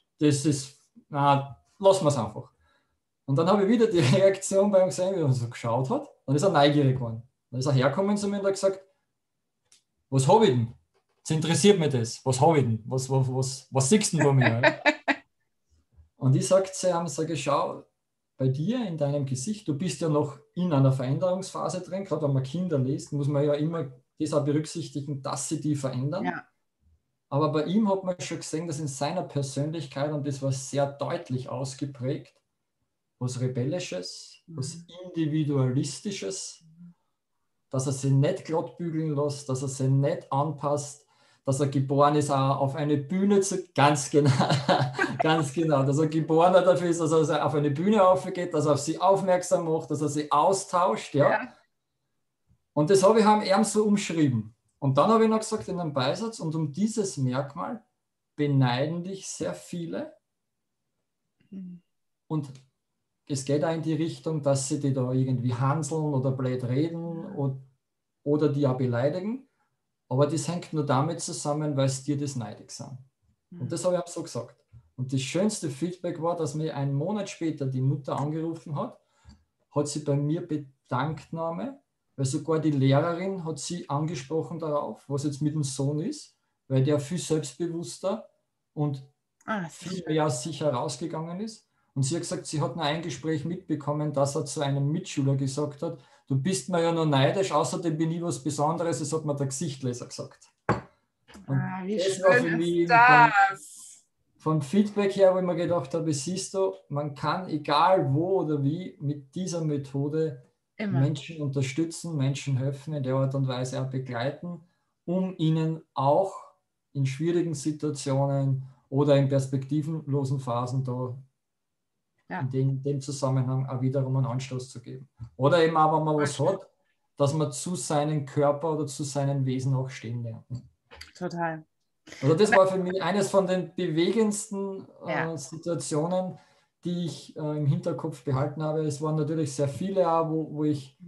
lassen wir es einfach. Und dann habe ich wieder die Reaktion bei ihm gesehen, wie er so geschaut hat. Dann ist er neugierig geworden. Dann ist er hergekommen zu mir und hat gesagt, was habe ich denn? Jetzt interessiert mich das. Was habe ich denn? Was siehst du denn bei mir? Und ich sage zu ihm, schau, bei dir in deinem Gesicht, du bist ja noch in einer Veränderungsphase drin, gerade wenn man Kinder liest, muss man ja immer das auch berücksichtigen, dass sie die verändern. Ja. Aber bei ihm hat man schon gesehen, dass in seiner Persönlichkeit, und das war sehr deutlich ausgeprägt, was Rebellisches, was Individualistisches, dass er sich nicht glatt bügeln lässt, dass er sich nicht anpasst, dass er geboren ist, auch auf eine Bühne zu, ganz genau, ganz genau, dass er geboren dafür ist, dass er auf eine Bühne aufgeht, dass er auf sie aufmerksam macht, dass er sie austauscht, ja. Ja. Und das habe ich ihm so umschrieben. Und dann habe ich noch gesagt in einem Beisatz, und um dieses Merkmal beneiden dich sehr viele. Und es geht auch in die Richtung, dass sie die da irgendwie hanseln oder blöd reden oder die auch beleidigen. Aber das hängt nur damit zusammen, weil es dir das neidig sind. Und das habe ich auch so gesagt. Und das schönste Feedback war, dass mir einen Monat später die Mutter angerufen hat sie bei mir Bedanknahme, weil sogar die Lehrerin hat sie angesprochen darauf, was jetzt mit dem Sohn ist, weil der viel selbstbewusster und viel mehr aus sich herausgegangen ist. Und sie hat gesagt, sie hat nur ein Gespräch mitbekommen, dass er zu einem Mitschüler gesagt hat, du bist mir ja noch neidisch, außerdem bin ich was Besonderes, das hat mir der Gesichtleser gesagt. Und Wie das schön war für ist mich das? von Feedback her, wo ich mir gedacht habe, siehst du, man kann egal wo oder wie mit dieser Methode Immer. Menschen unterstützen, Menschen helfen, in der Art und Weise auch begleiten, um ihnen auch in schwierigen Situationen oder in perspektivenlosen Phasen da in dem Zusammenhang auch wiederum einen Anstoß zu geben. Oder eben auch, wenn man was hat, dass man zu seinem Körper oder zu seinem Wesen auch stehen lernt. Total. Also das war für mich eines von den bewegendsten Situationen, die ich im Hinterkopf behalten habe. Es waren natürlich sehr viele auch, wo ich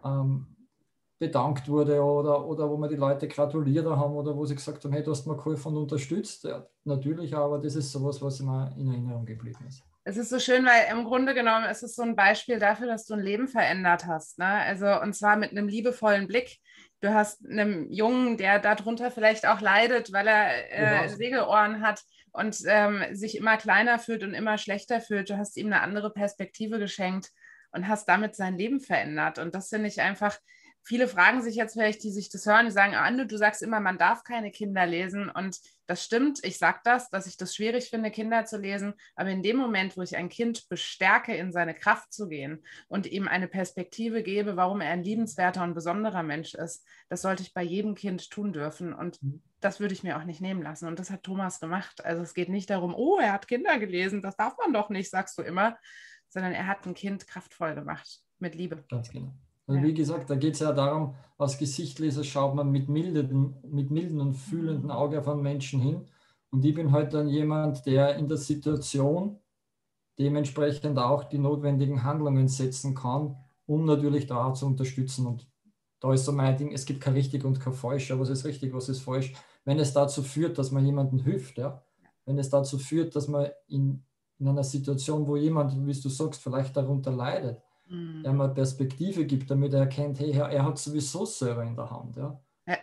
bedankt wurde oder wo mir die Leute gratuliert haben oder wo sie gesagt haben, hey, du hast mir geholfen und unterstützt. Ja, natürlich, aber das ist sowas, was mir in Erinnerung geblieben ist. Es ist so schön, weil im Grunde genommen ist es so ein Beispiel dafür, dass du ein Leben verändert hast. Ne? Also, und zwar mit einem liebevollen Blick. Du hast einem Jungen, der darunter vielleicht auch leidet, weil er Segelohren hat und sich immer kleiner fühlt und immer schlechter fühlt. Du hast ihm eine andere Perspektive geschenkt und hast damit sein Leben verändert. Und das finde ich einfach, viele fragen sich jetzt vielleicht, die sich das hören, die sagen, Ande, du sagst immer, man darf keine Kinder lesen. Und das stimmt, ich sage das, dass ich das schwierig finde, Kinder zu lesen. Aber in dem Moment, wo ich ein Kind bestärke, in seine Kraft zu gehen und ihm eine Perspektive gebe, warum er ein liebenswerter und besonderer Mensch ist, das sollte ich bei jedem Kind tun dürfen. Und das würde ich mir auch nicht nehmen lassen. Und das hat Thomas gemacht. Also es geht nicht darum, oh, er hat Kinder gelesen, das darf man doch nicht, sagst du immer, sondern er hat ein Kind kraftvoll gemacht, mit Liebe. Ganz genau. Also wie gesagt, da geht es ja darum, als Gesichtleser schaut man mit milden und fühlenden Auge auf einen Menschen hin. Und ich bin halt dann jemand, der in der Situation dementsprechend auch die notwendigen Handlungen setzen kann, um natürlich da auch zu unterstützen. Und da ist so mein Ding, es gibt kein richtig und kein falsch, aber was ist richtig, was ist falsch. Wenn es dazu führt, dass man jemandem hilft, ja, wenn es dazu führt, dass man in einer Situation, wo jemand, wie du sagst, vielleicht darunter leidet, der mal Perspektive gibt, damit er erkennt, hey, er hat sowieso selber in der Hand. Ja?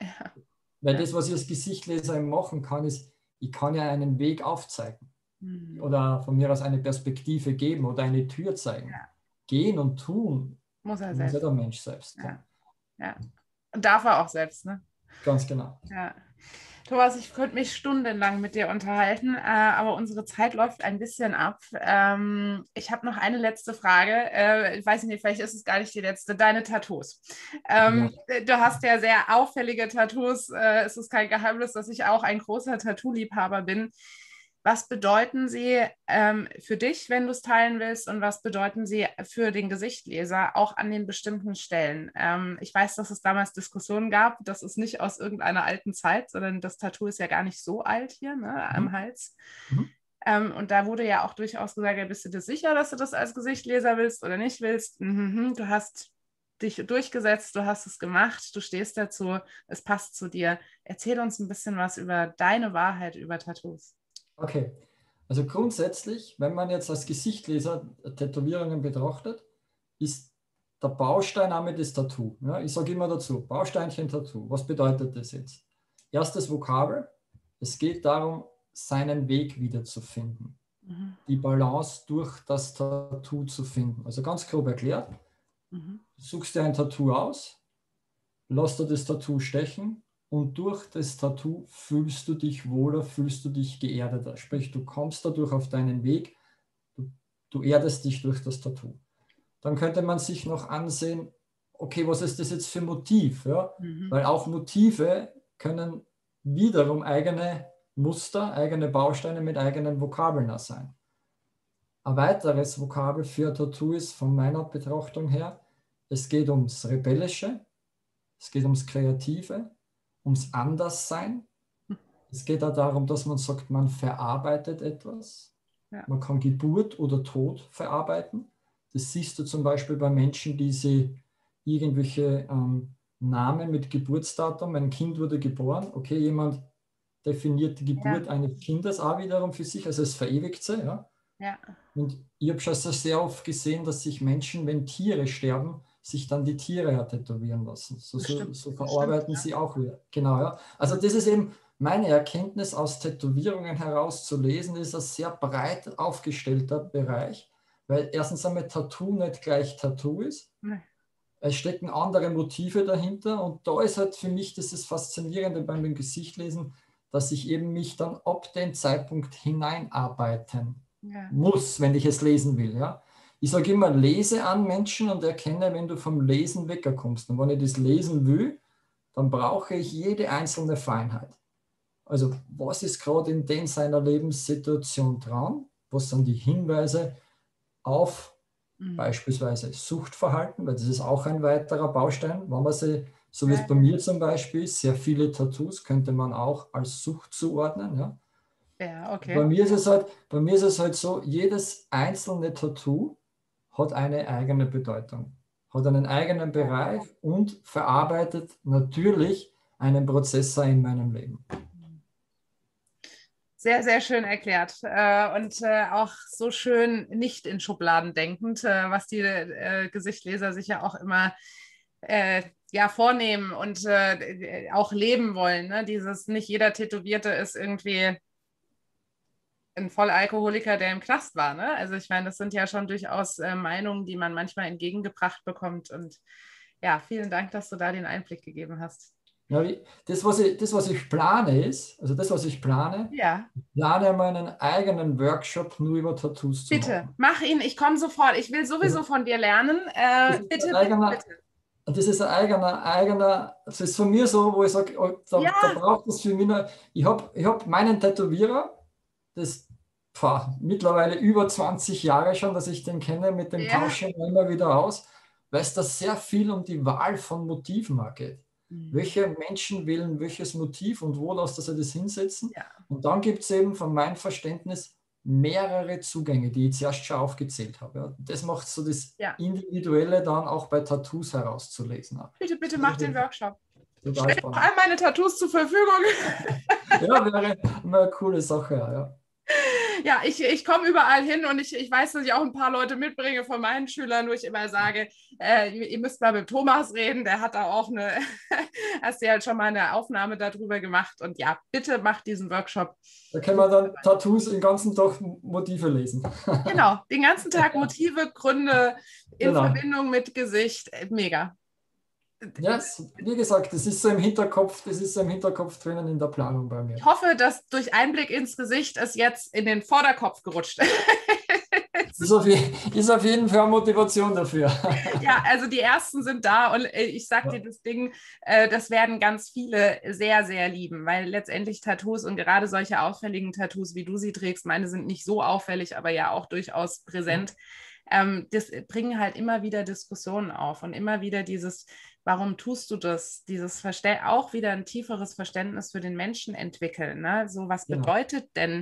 Weil das, was ich als Gesichtleser machen kann, ist, ich kann ja einen Weg aufzeigen oder von mir aus eine Perspektive geben oder eine Tür zeigen. Gehen und tun muss er muss selbst. der Mensch selbst. Ja. Und darf er auch selbst, ne? Ganz genau. Ja. Thomas, ich könnte mich stundenlang mit dir unterhalten, aber unsere Zeit läuft ein bisschen ab. Ich habe noch eine letzte Frage. Ich weiß nicht, vielleicht ist es gar nicht die letzte. Deine Tattoos. Du hast ja sehr auffällige Tattoos. Es ist kein Geheimnis, dass ich auch ein großer Tattoo-Liebhaber bin. Was bedeuten sie für dich, wenn du es teilen willst, und was bedeuten sie für den Gesichtleser, auch an den bestimmten Stellen? Ich weiß, dass es damals Diskussionen gab. Das ist nicht aus irgendeiner alten Zeit, sondern das Tattoo ist ja gar nicht so alt hier, ne, am Hals. Und da wurde ja auch durchaus gesagt, ja, bist du dir sicher, dass du das als Gesichtleser willst oder nicht willst? Du hast dich durchgesetzt, du hast es gemacht, du stehst dazu, es passt zu dir. Erzähl uns ein bisschen was über deine Wahrheit über Tattoos. Okay, also grundsätzlich, wenn man jetzt als Gesichtleser Tätowierungen betrachtet, ist der Bausteinname das Tattoo. Ja, ich sage immer dazu, Bausteinchen Tattoo. Was bedeutet das jetzt? Erstes Vokabel, es geht darum, seinen Weg wiederzufinden. Die Balance durch das Tattoo zu finden. Also ganz grob erklärt, du suchst dir ein Tattoo aus, lass dir das Tattoo stechen, und durch das Tattoo fühlst du dich wohler, fühlst du dich geerdeter. Sprich, du kommst dadurch auf deinen Weg, du erdest dich durch das Tattoo. Dann könnte man sich noch ansehen, okay, was ist das jetzt für Motiv? Ja? Weil auch Motive können wiederum eigene Muster, eigene Bausteine mit eigenen Vokabeln sein. Ein weiteres Vokabel für Tattoo ist von meiner Betrachtung her, es geht ums Rebellische, es geht ums Kreative, ums Anderssein. Es geht auch darum, dass man sagt, man verarbeitet etwas. Ja. Man kann Geburt oder Tod verarbeiten. Das siehst du zum Beispiel bei Menschen, die sich irgendwelche Namen mit Geburtsdatum, ein Kind wurde geboren, okay, jemand definiert die Geburt eines Kindes auch wiederum für sich, also es verewigt sie. Ja? Ja. Und ich habe schon sehr oft gesehen, dass sich Menschen, wenn Tiere sterben, sich dann die Tiere tätowieren lassen. So verarbeiten sie auch wieder. Genau, ja. Also das ist eben meine Erkenntnis aus Tätowierungen herauszulesen, ist ein sehr breit aufgestellter Bereich, weil erstens einmal Tattoo nicht gleich Tattoo ist. Nee. Es stecken andere Motive dahinter und da ist halt für mich das Faszinierende beim Gesichtlesen, dass ich eben mich dann ab dem Zeitpunkt hineinarbeiten muss, wenn ich es lesen will. Ja? Ich sage immer, lese an Menschen und erkenne, wenn du vom Lesen wegkommst. Und wenn ich das lesen will, dann brauche ich jede einzelne Feinheit. Also was ist gerade in den seiner Lebenssituation dran? Was sind die Hinweise auf beispielsweise Suchtverhalten? Weil das ist auch ein weiterer Baustein. Wenn man sie, so wie es bei mir zum Beispiel, sehr viele Tattoos könnte man auch als Sucht zuordnen. Ja? Ja, okay. Bei mir ist es halt so, jedes einzelne Tattoo hat eine eigene Bedeutung, hat einen eigenen Bereich und verarbeitet natürlich einen Prozessor in meinem Leben. Sehr, sehr schön erklärt und auch so schön nicht in Schubladen denkend, was die Gesichtleser sich ja auch immer vornehmen und auch leben wollen. Ne? Dieses, nicht jeder Tätowierte ist irgendwie ein Vollalkoholiker, der im Knast war. Ne? Also ich meine, das sind ja schon durchaus Meinungen, die man manchmal entgegengebracht bekommt. Und ja, vielen Dank, dass du da den Einblick gegeben hast. Ja, das, was ich plane, ist, also das, was ich plane, ich plane mal einen eigenen Workshop nur über Tattoos zu machen. Bitte, mach ihn, ich komme sofort. Ich will sowieso von dir lernen. Bitte. Das ist ein eigener, das ist von mir so, wo ich sage, da braucht es für mich noch, ich hab meinen Tätowierer, das mittlerweile über 20 Jahre schon, dass ich den kenne, mit dem tausche ich immer wieder aus, weil es da sehr viel um die Wahl von Motiven geht. Welche Menschen wählen welches Motiv und wo lässt sie das hinsetzen? Ja. Und dann gibt es eben von meinem Verständnis mehrere Zugänge, die ich zuerst schon aufgezählt habe. Ja. Das macht so das Individuelle dann auch bei Tattoos herauszulesen. Bitte mach den Workshop. Stell doch all meine Tattoos zur Verfügung. Ja, wäre eine coole Sache, ja. Ja, ich komme überall hin und ich weiß, dass ich auch ein paar Leute mitbringe von meinen Schülern, wo ich immer sage, ihr müsst mal mit Thomas reden, der hat da auch hast ja halt schon mal eine Aufnahme darüber gemacht und ja, bitte macht diesen Workshop. Da können wir dann Tattoos den ganzen Tag Motive lesen. Genau, den ganzen Tag Motive, Gründe in Verbindung mit Gesicht, mega. Ja, wie gesagt, das ist so im Hinterkopf drinnen in der Planung bei mir. Ich hoffe, dass durch Einblick ins Gesicht es jetzt in den Vorderkopf gerutscht ist. Ist auf jeden Fall Motivation dafür. Ja, also die ersten sind da und ich sag dir das Ding, das werden ganz viele sehr, sehr lieben, weil letztendlich Tattoos und gerade solche auffälligen Tattoos, wie du sie trägst, meine sind nicht so auffällig, aber ja auch durchaus präsent. Das bringen halt immer wieder Diskussionen auf und immer wieder dieses, warum tust du das? Dieses auch wieder ein tieferes Verständnis für den Menschen entwickeln. Ne? So, was bedeutet denn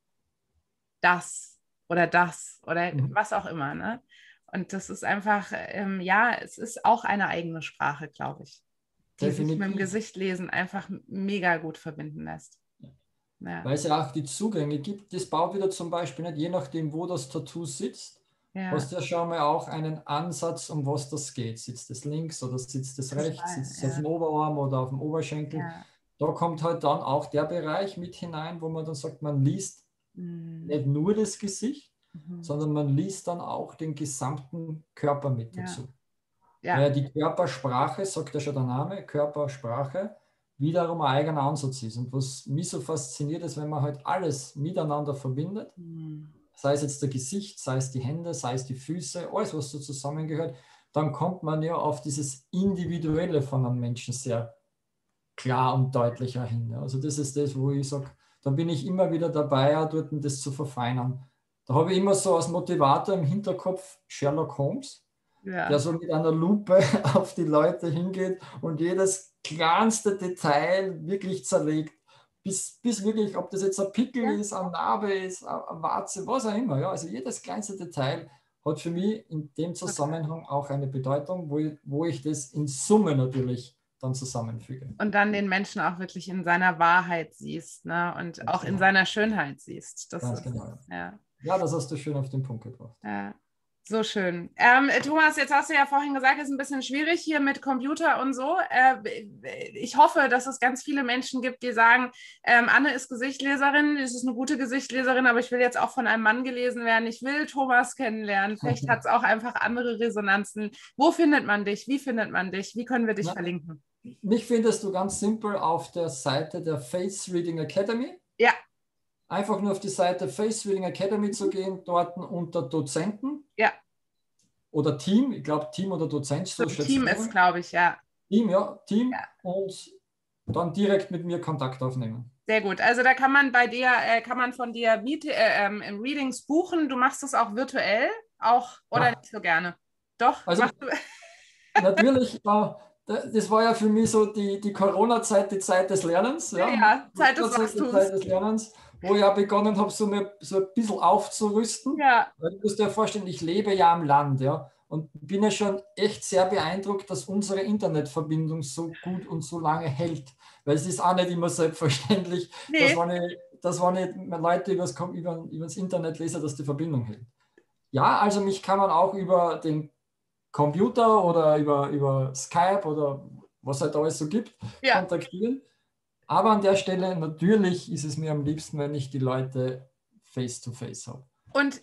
das oder was auch immer. Ne? Und das ist einfach, es ist auch eine eigene Sprache, glaube ich, die Definitiv. Sich mit dem Gesichtlesen einfach mega gut verbinden lässt. Ja. Weil es ja auch die Zugänge gibt. Das baut wieder zum Beispiel nicht, je nachdem, wo das Tattoo sitzt, hast du ja schon mal auch einen Ansatz, um was das geht. Sitzt es links oder sitzt es rechts, sitzt es auf dem Oberarm oder auf dem Oberschenkel. Ja. Da kommt halt dann auch der Bereich mit hinein, wo man dann sagt, man liest nicht nur das Gesicht, sondern man liest dann auch den gesamten Körper mit dazu. Ja. Weil die Körpersprache, sagt ja schon der Name, Körpersprache, wiederum ein eigener Ansatz ist. Und was mich so fasziniert ist, wenn man halt alles miteinander verbindet, sei es jetzt das Gesicht, sei es die Hände, sei es die Füße, alles, was so zusammengehört, dann kommt man ja auf dieses Individuelle von einem Menschen sehr klar und deutlicher hin. Ja. Also das ist das, wo ich sage, da bin ich immer wieder dabei, auch dort das zu verfeinern. Da habe ich immer so als Motivator im Hinterkopf Sherlock Holmes, der so mit einer Lupe auf die Leute hingeht und jedes kleinste Detail wirklich zerlegt. Bis wirklich, ob das jetzt ein Pickel ist, eine Narbe ist, eine Warze, was auch immer. Ja, also jedes kleinste Detail hat für mich in dem Zusammenhang auch eine Bedeutung, wo ich das in Summe natürlich dann zusammenfüge. Und dann den Menschen auch wirklich in seiner Wahrheit siehst, ne? Und Ganz auch genau. in seiner Schönheit siehst. Das Ganz ist, genau. Ja. Ja, das hast du schön auf den Punkt gebracht. Ja. So schön. Thomas, jetzt hast du ja vorhin gesagt, es ist ein bisschen schwierig hier mit Computer und so. Ich hoffe, dass es ganz viele Menschen gibt, die sagen, Anne ist Gesichtleserin, es ist eine gute Gesichtleserin, aber ich will jetzt auch von einem Mann gelesen werden. Ich will Thomas kennenlernen. Vielleicht hat es auch einfach andere Resonanzen. Wo findet man dich? Wie findet man dich? Wie können wir dich verlinken? Mich findest du ganz simpel auf der Seite der Face Reading Academy. Ja. Einfach nur auf die Seite Face Reading Academy zu gehen, dort unter Dozenten. Ja. Oder Team, ich glaube Team oder Dozent. So Team ist, glaube ich, ja. Team, ja, Team. Ja. Und dann direkt mit mir Kontakt aufnehmen. Sehr gut. Also da kann man bei dir, kann man von dir Readings buchen. Du machst es auch virtuell, auch oder nicht so gerne? Doch? Also natürlich, das war ja für mich so die Corona-Zeit, die Zeit des Lernens. Ja, Zeit des Wachstums. Zeit des Lernens, wo ich ja begonnen habe, so ein bisschen aufzurüsten. Ja. Weil du musst dir vorstellen, ich lebe ja am Land, ja. Und bin ja schon echt sehr beeindruckt, dass unsere Internetverbindung so gut und so lange hält. Weil es ist auch nicht immer selbstverständlich, dass wenn ich Leute übers Internet lese, dass die Verbindung hält. Ja, also mich kann man auch über den Computer oder über Skype oder was halt alles so gibt, kontaktieren. Aber an der Stelle natürlich ist es mir am liebsten, wenn ich die Leute face-to-face habe. Und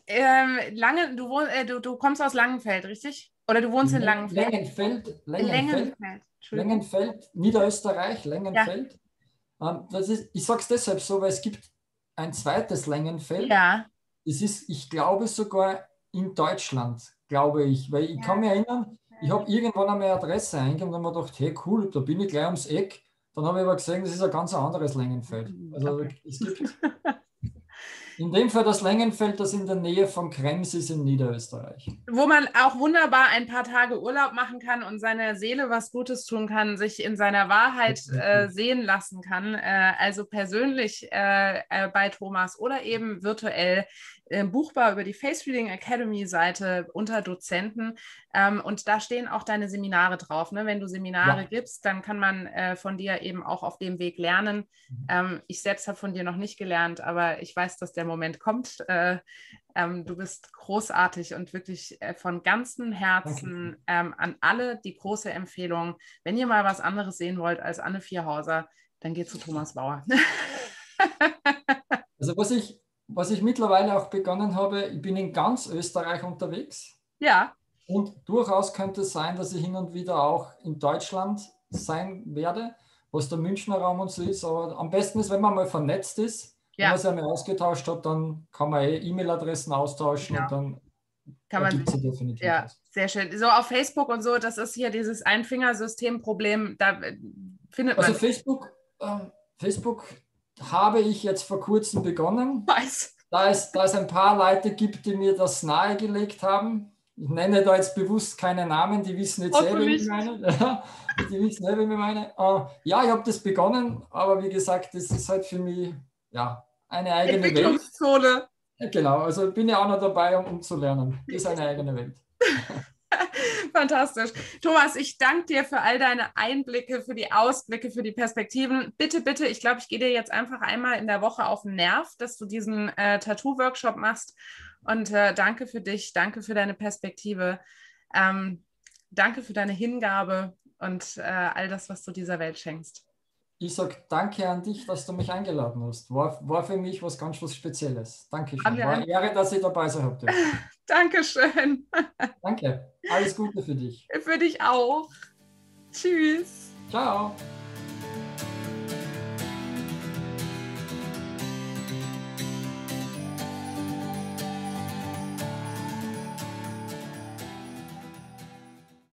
du kommst aus Langenfeld, richtig? Oder du wohnst in Langenfeld? Längenfeld, Niederösterreich, Längenfeld. Ja. Ich sage es deshalb so, weil es gibt ein zweites Längenfeld. Ja. Das ist, ich glaube, sogar in Deutschland, glaube ich. Weil ich kann mich erinnern, ich habe irgendwann einmal eine Adresse eingegeben und habe mir gedacht, hey cool, da bin ich gleich ums Eck. Dann habe ich aber gesehen, das ist ein ganz anderes Längenfeld. Also es gibt in dem Fall das Längenfeld, das in der Nähe von Krems ist in Niederösterreich. Wo man auch wunderbar ein paar Tage Urlaub machen kann und seiner Seele was Gutes tun kann, sich in seiner Wahrheit sehen lassen kann. Also persönlich bei Thomas oder eben virtuell buchbar über die Face Reading Academy Seite unter Dozenten. Und da stehen auch deine Seminare drauf. Ne? Wenn du Seminare gibst, dann kann man von dir eben auch auf dem Weg lernen. Ich selbst habe von dir noch nicht gelernt, aber ich weiß, dass der Moment kommt. Du bist großartig und wirklich von ganzem Herzen an alle die große Empfehlung, wenn ihr mal was anderes sehen wollt als Anne Vierhauser, dann geht zu Thomas Bauer. Also was ich mittlerweile auch begonnen habe, ich bin in ganz Österreich unterwegs. Ja. Und durchaus könnte es sein, dass ich hin und wieder auch in Deutschland sein werde, was der Münchner Raum und so ist. Aber am besten ist, wenn man mal vernetzt ist, wenn man sich einmal ausgetauscht hat, dann kann man E-Mail-Adressen austauschen und dann kann man sich definitiv was. Sehr schön. So auf Facebook und so, das ist hier dieses Einfingersystem-Problem, da findet man... Also Facebook habe ich jetzt vor kurzem begonnen. Da es ein paar Leute gibt, die mir das nahegelegt haben. Ich nenne da jetzt bewusst keine Namen, die wissen jetzt selber, wie ich meine. Die wissen selber, wie ich meine. Ja, ich habe das begonnen, aber wie gesagt, das ist halt für mich eine eigene Welt. Entwicklungszone. Genau, also bin ja auch noch dabei, um zu lernen. Das ist eine eigene Welt. Fantastisch. Thomas, ich danke dir für all deine Einblicke, für die Ausblicke, für die Perspektiven. Bitte, bitte, ich glaube, ich gehe dir jetzt einfach einmal in der Woche auf den Nerv, dass du diesen Tattoo-Workshop machst. Und danke für dich, danke für deine Perspektive, danke für deine Hingabe und all das, was du dieser Welt schenkst. Ich sage danke an dich, dass du mich eingeladen hast. War für mich was ganz was Spezielles. Dankeschön. War eine Ehre, dass ich dabei sein habe. Dankeschön. Danke. Alles Gute für dich. Für dich auch. Tschüss. Ciao.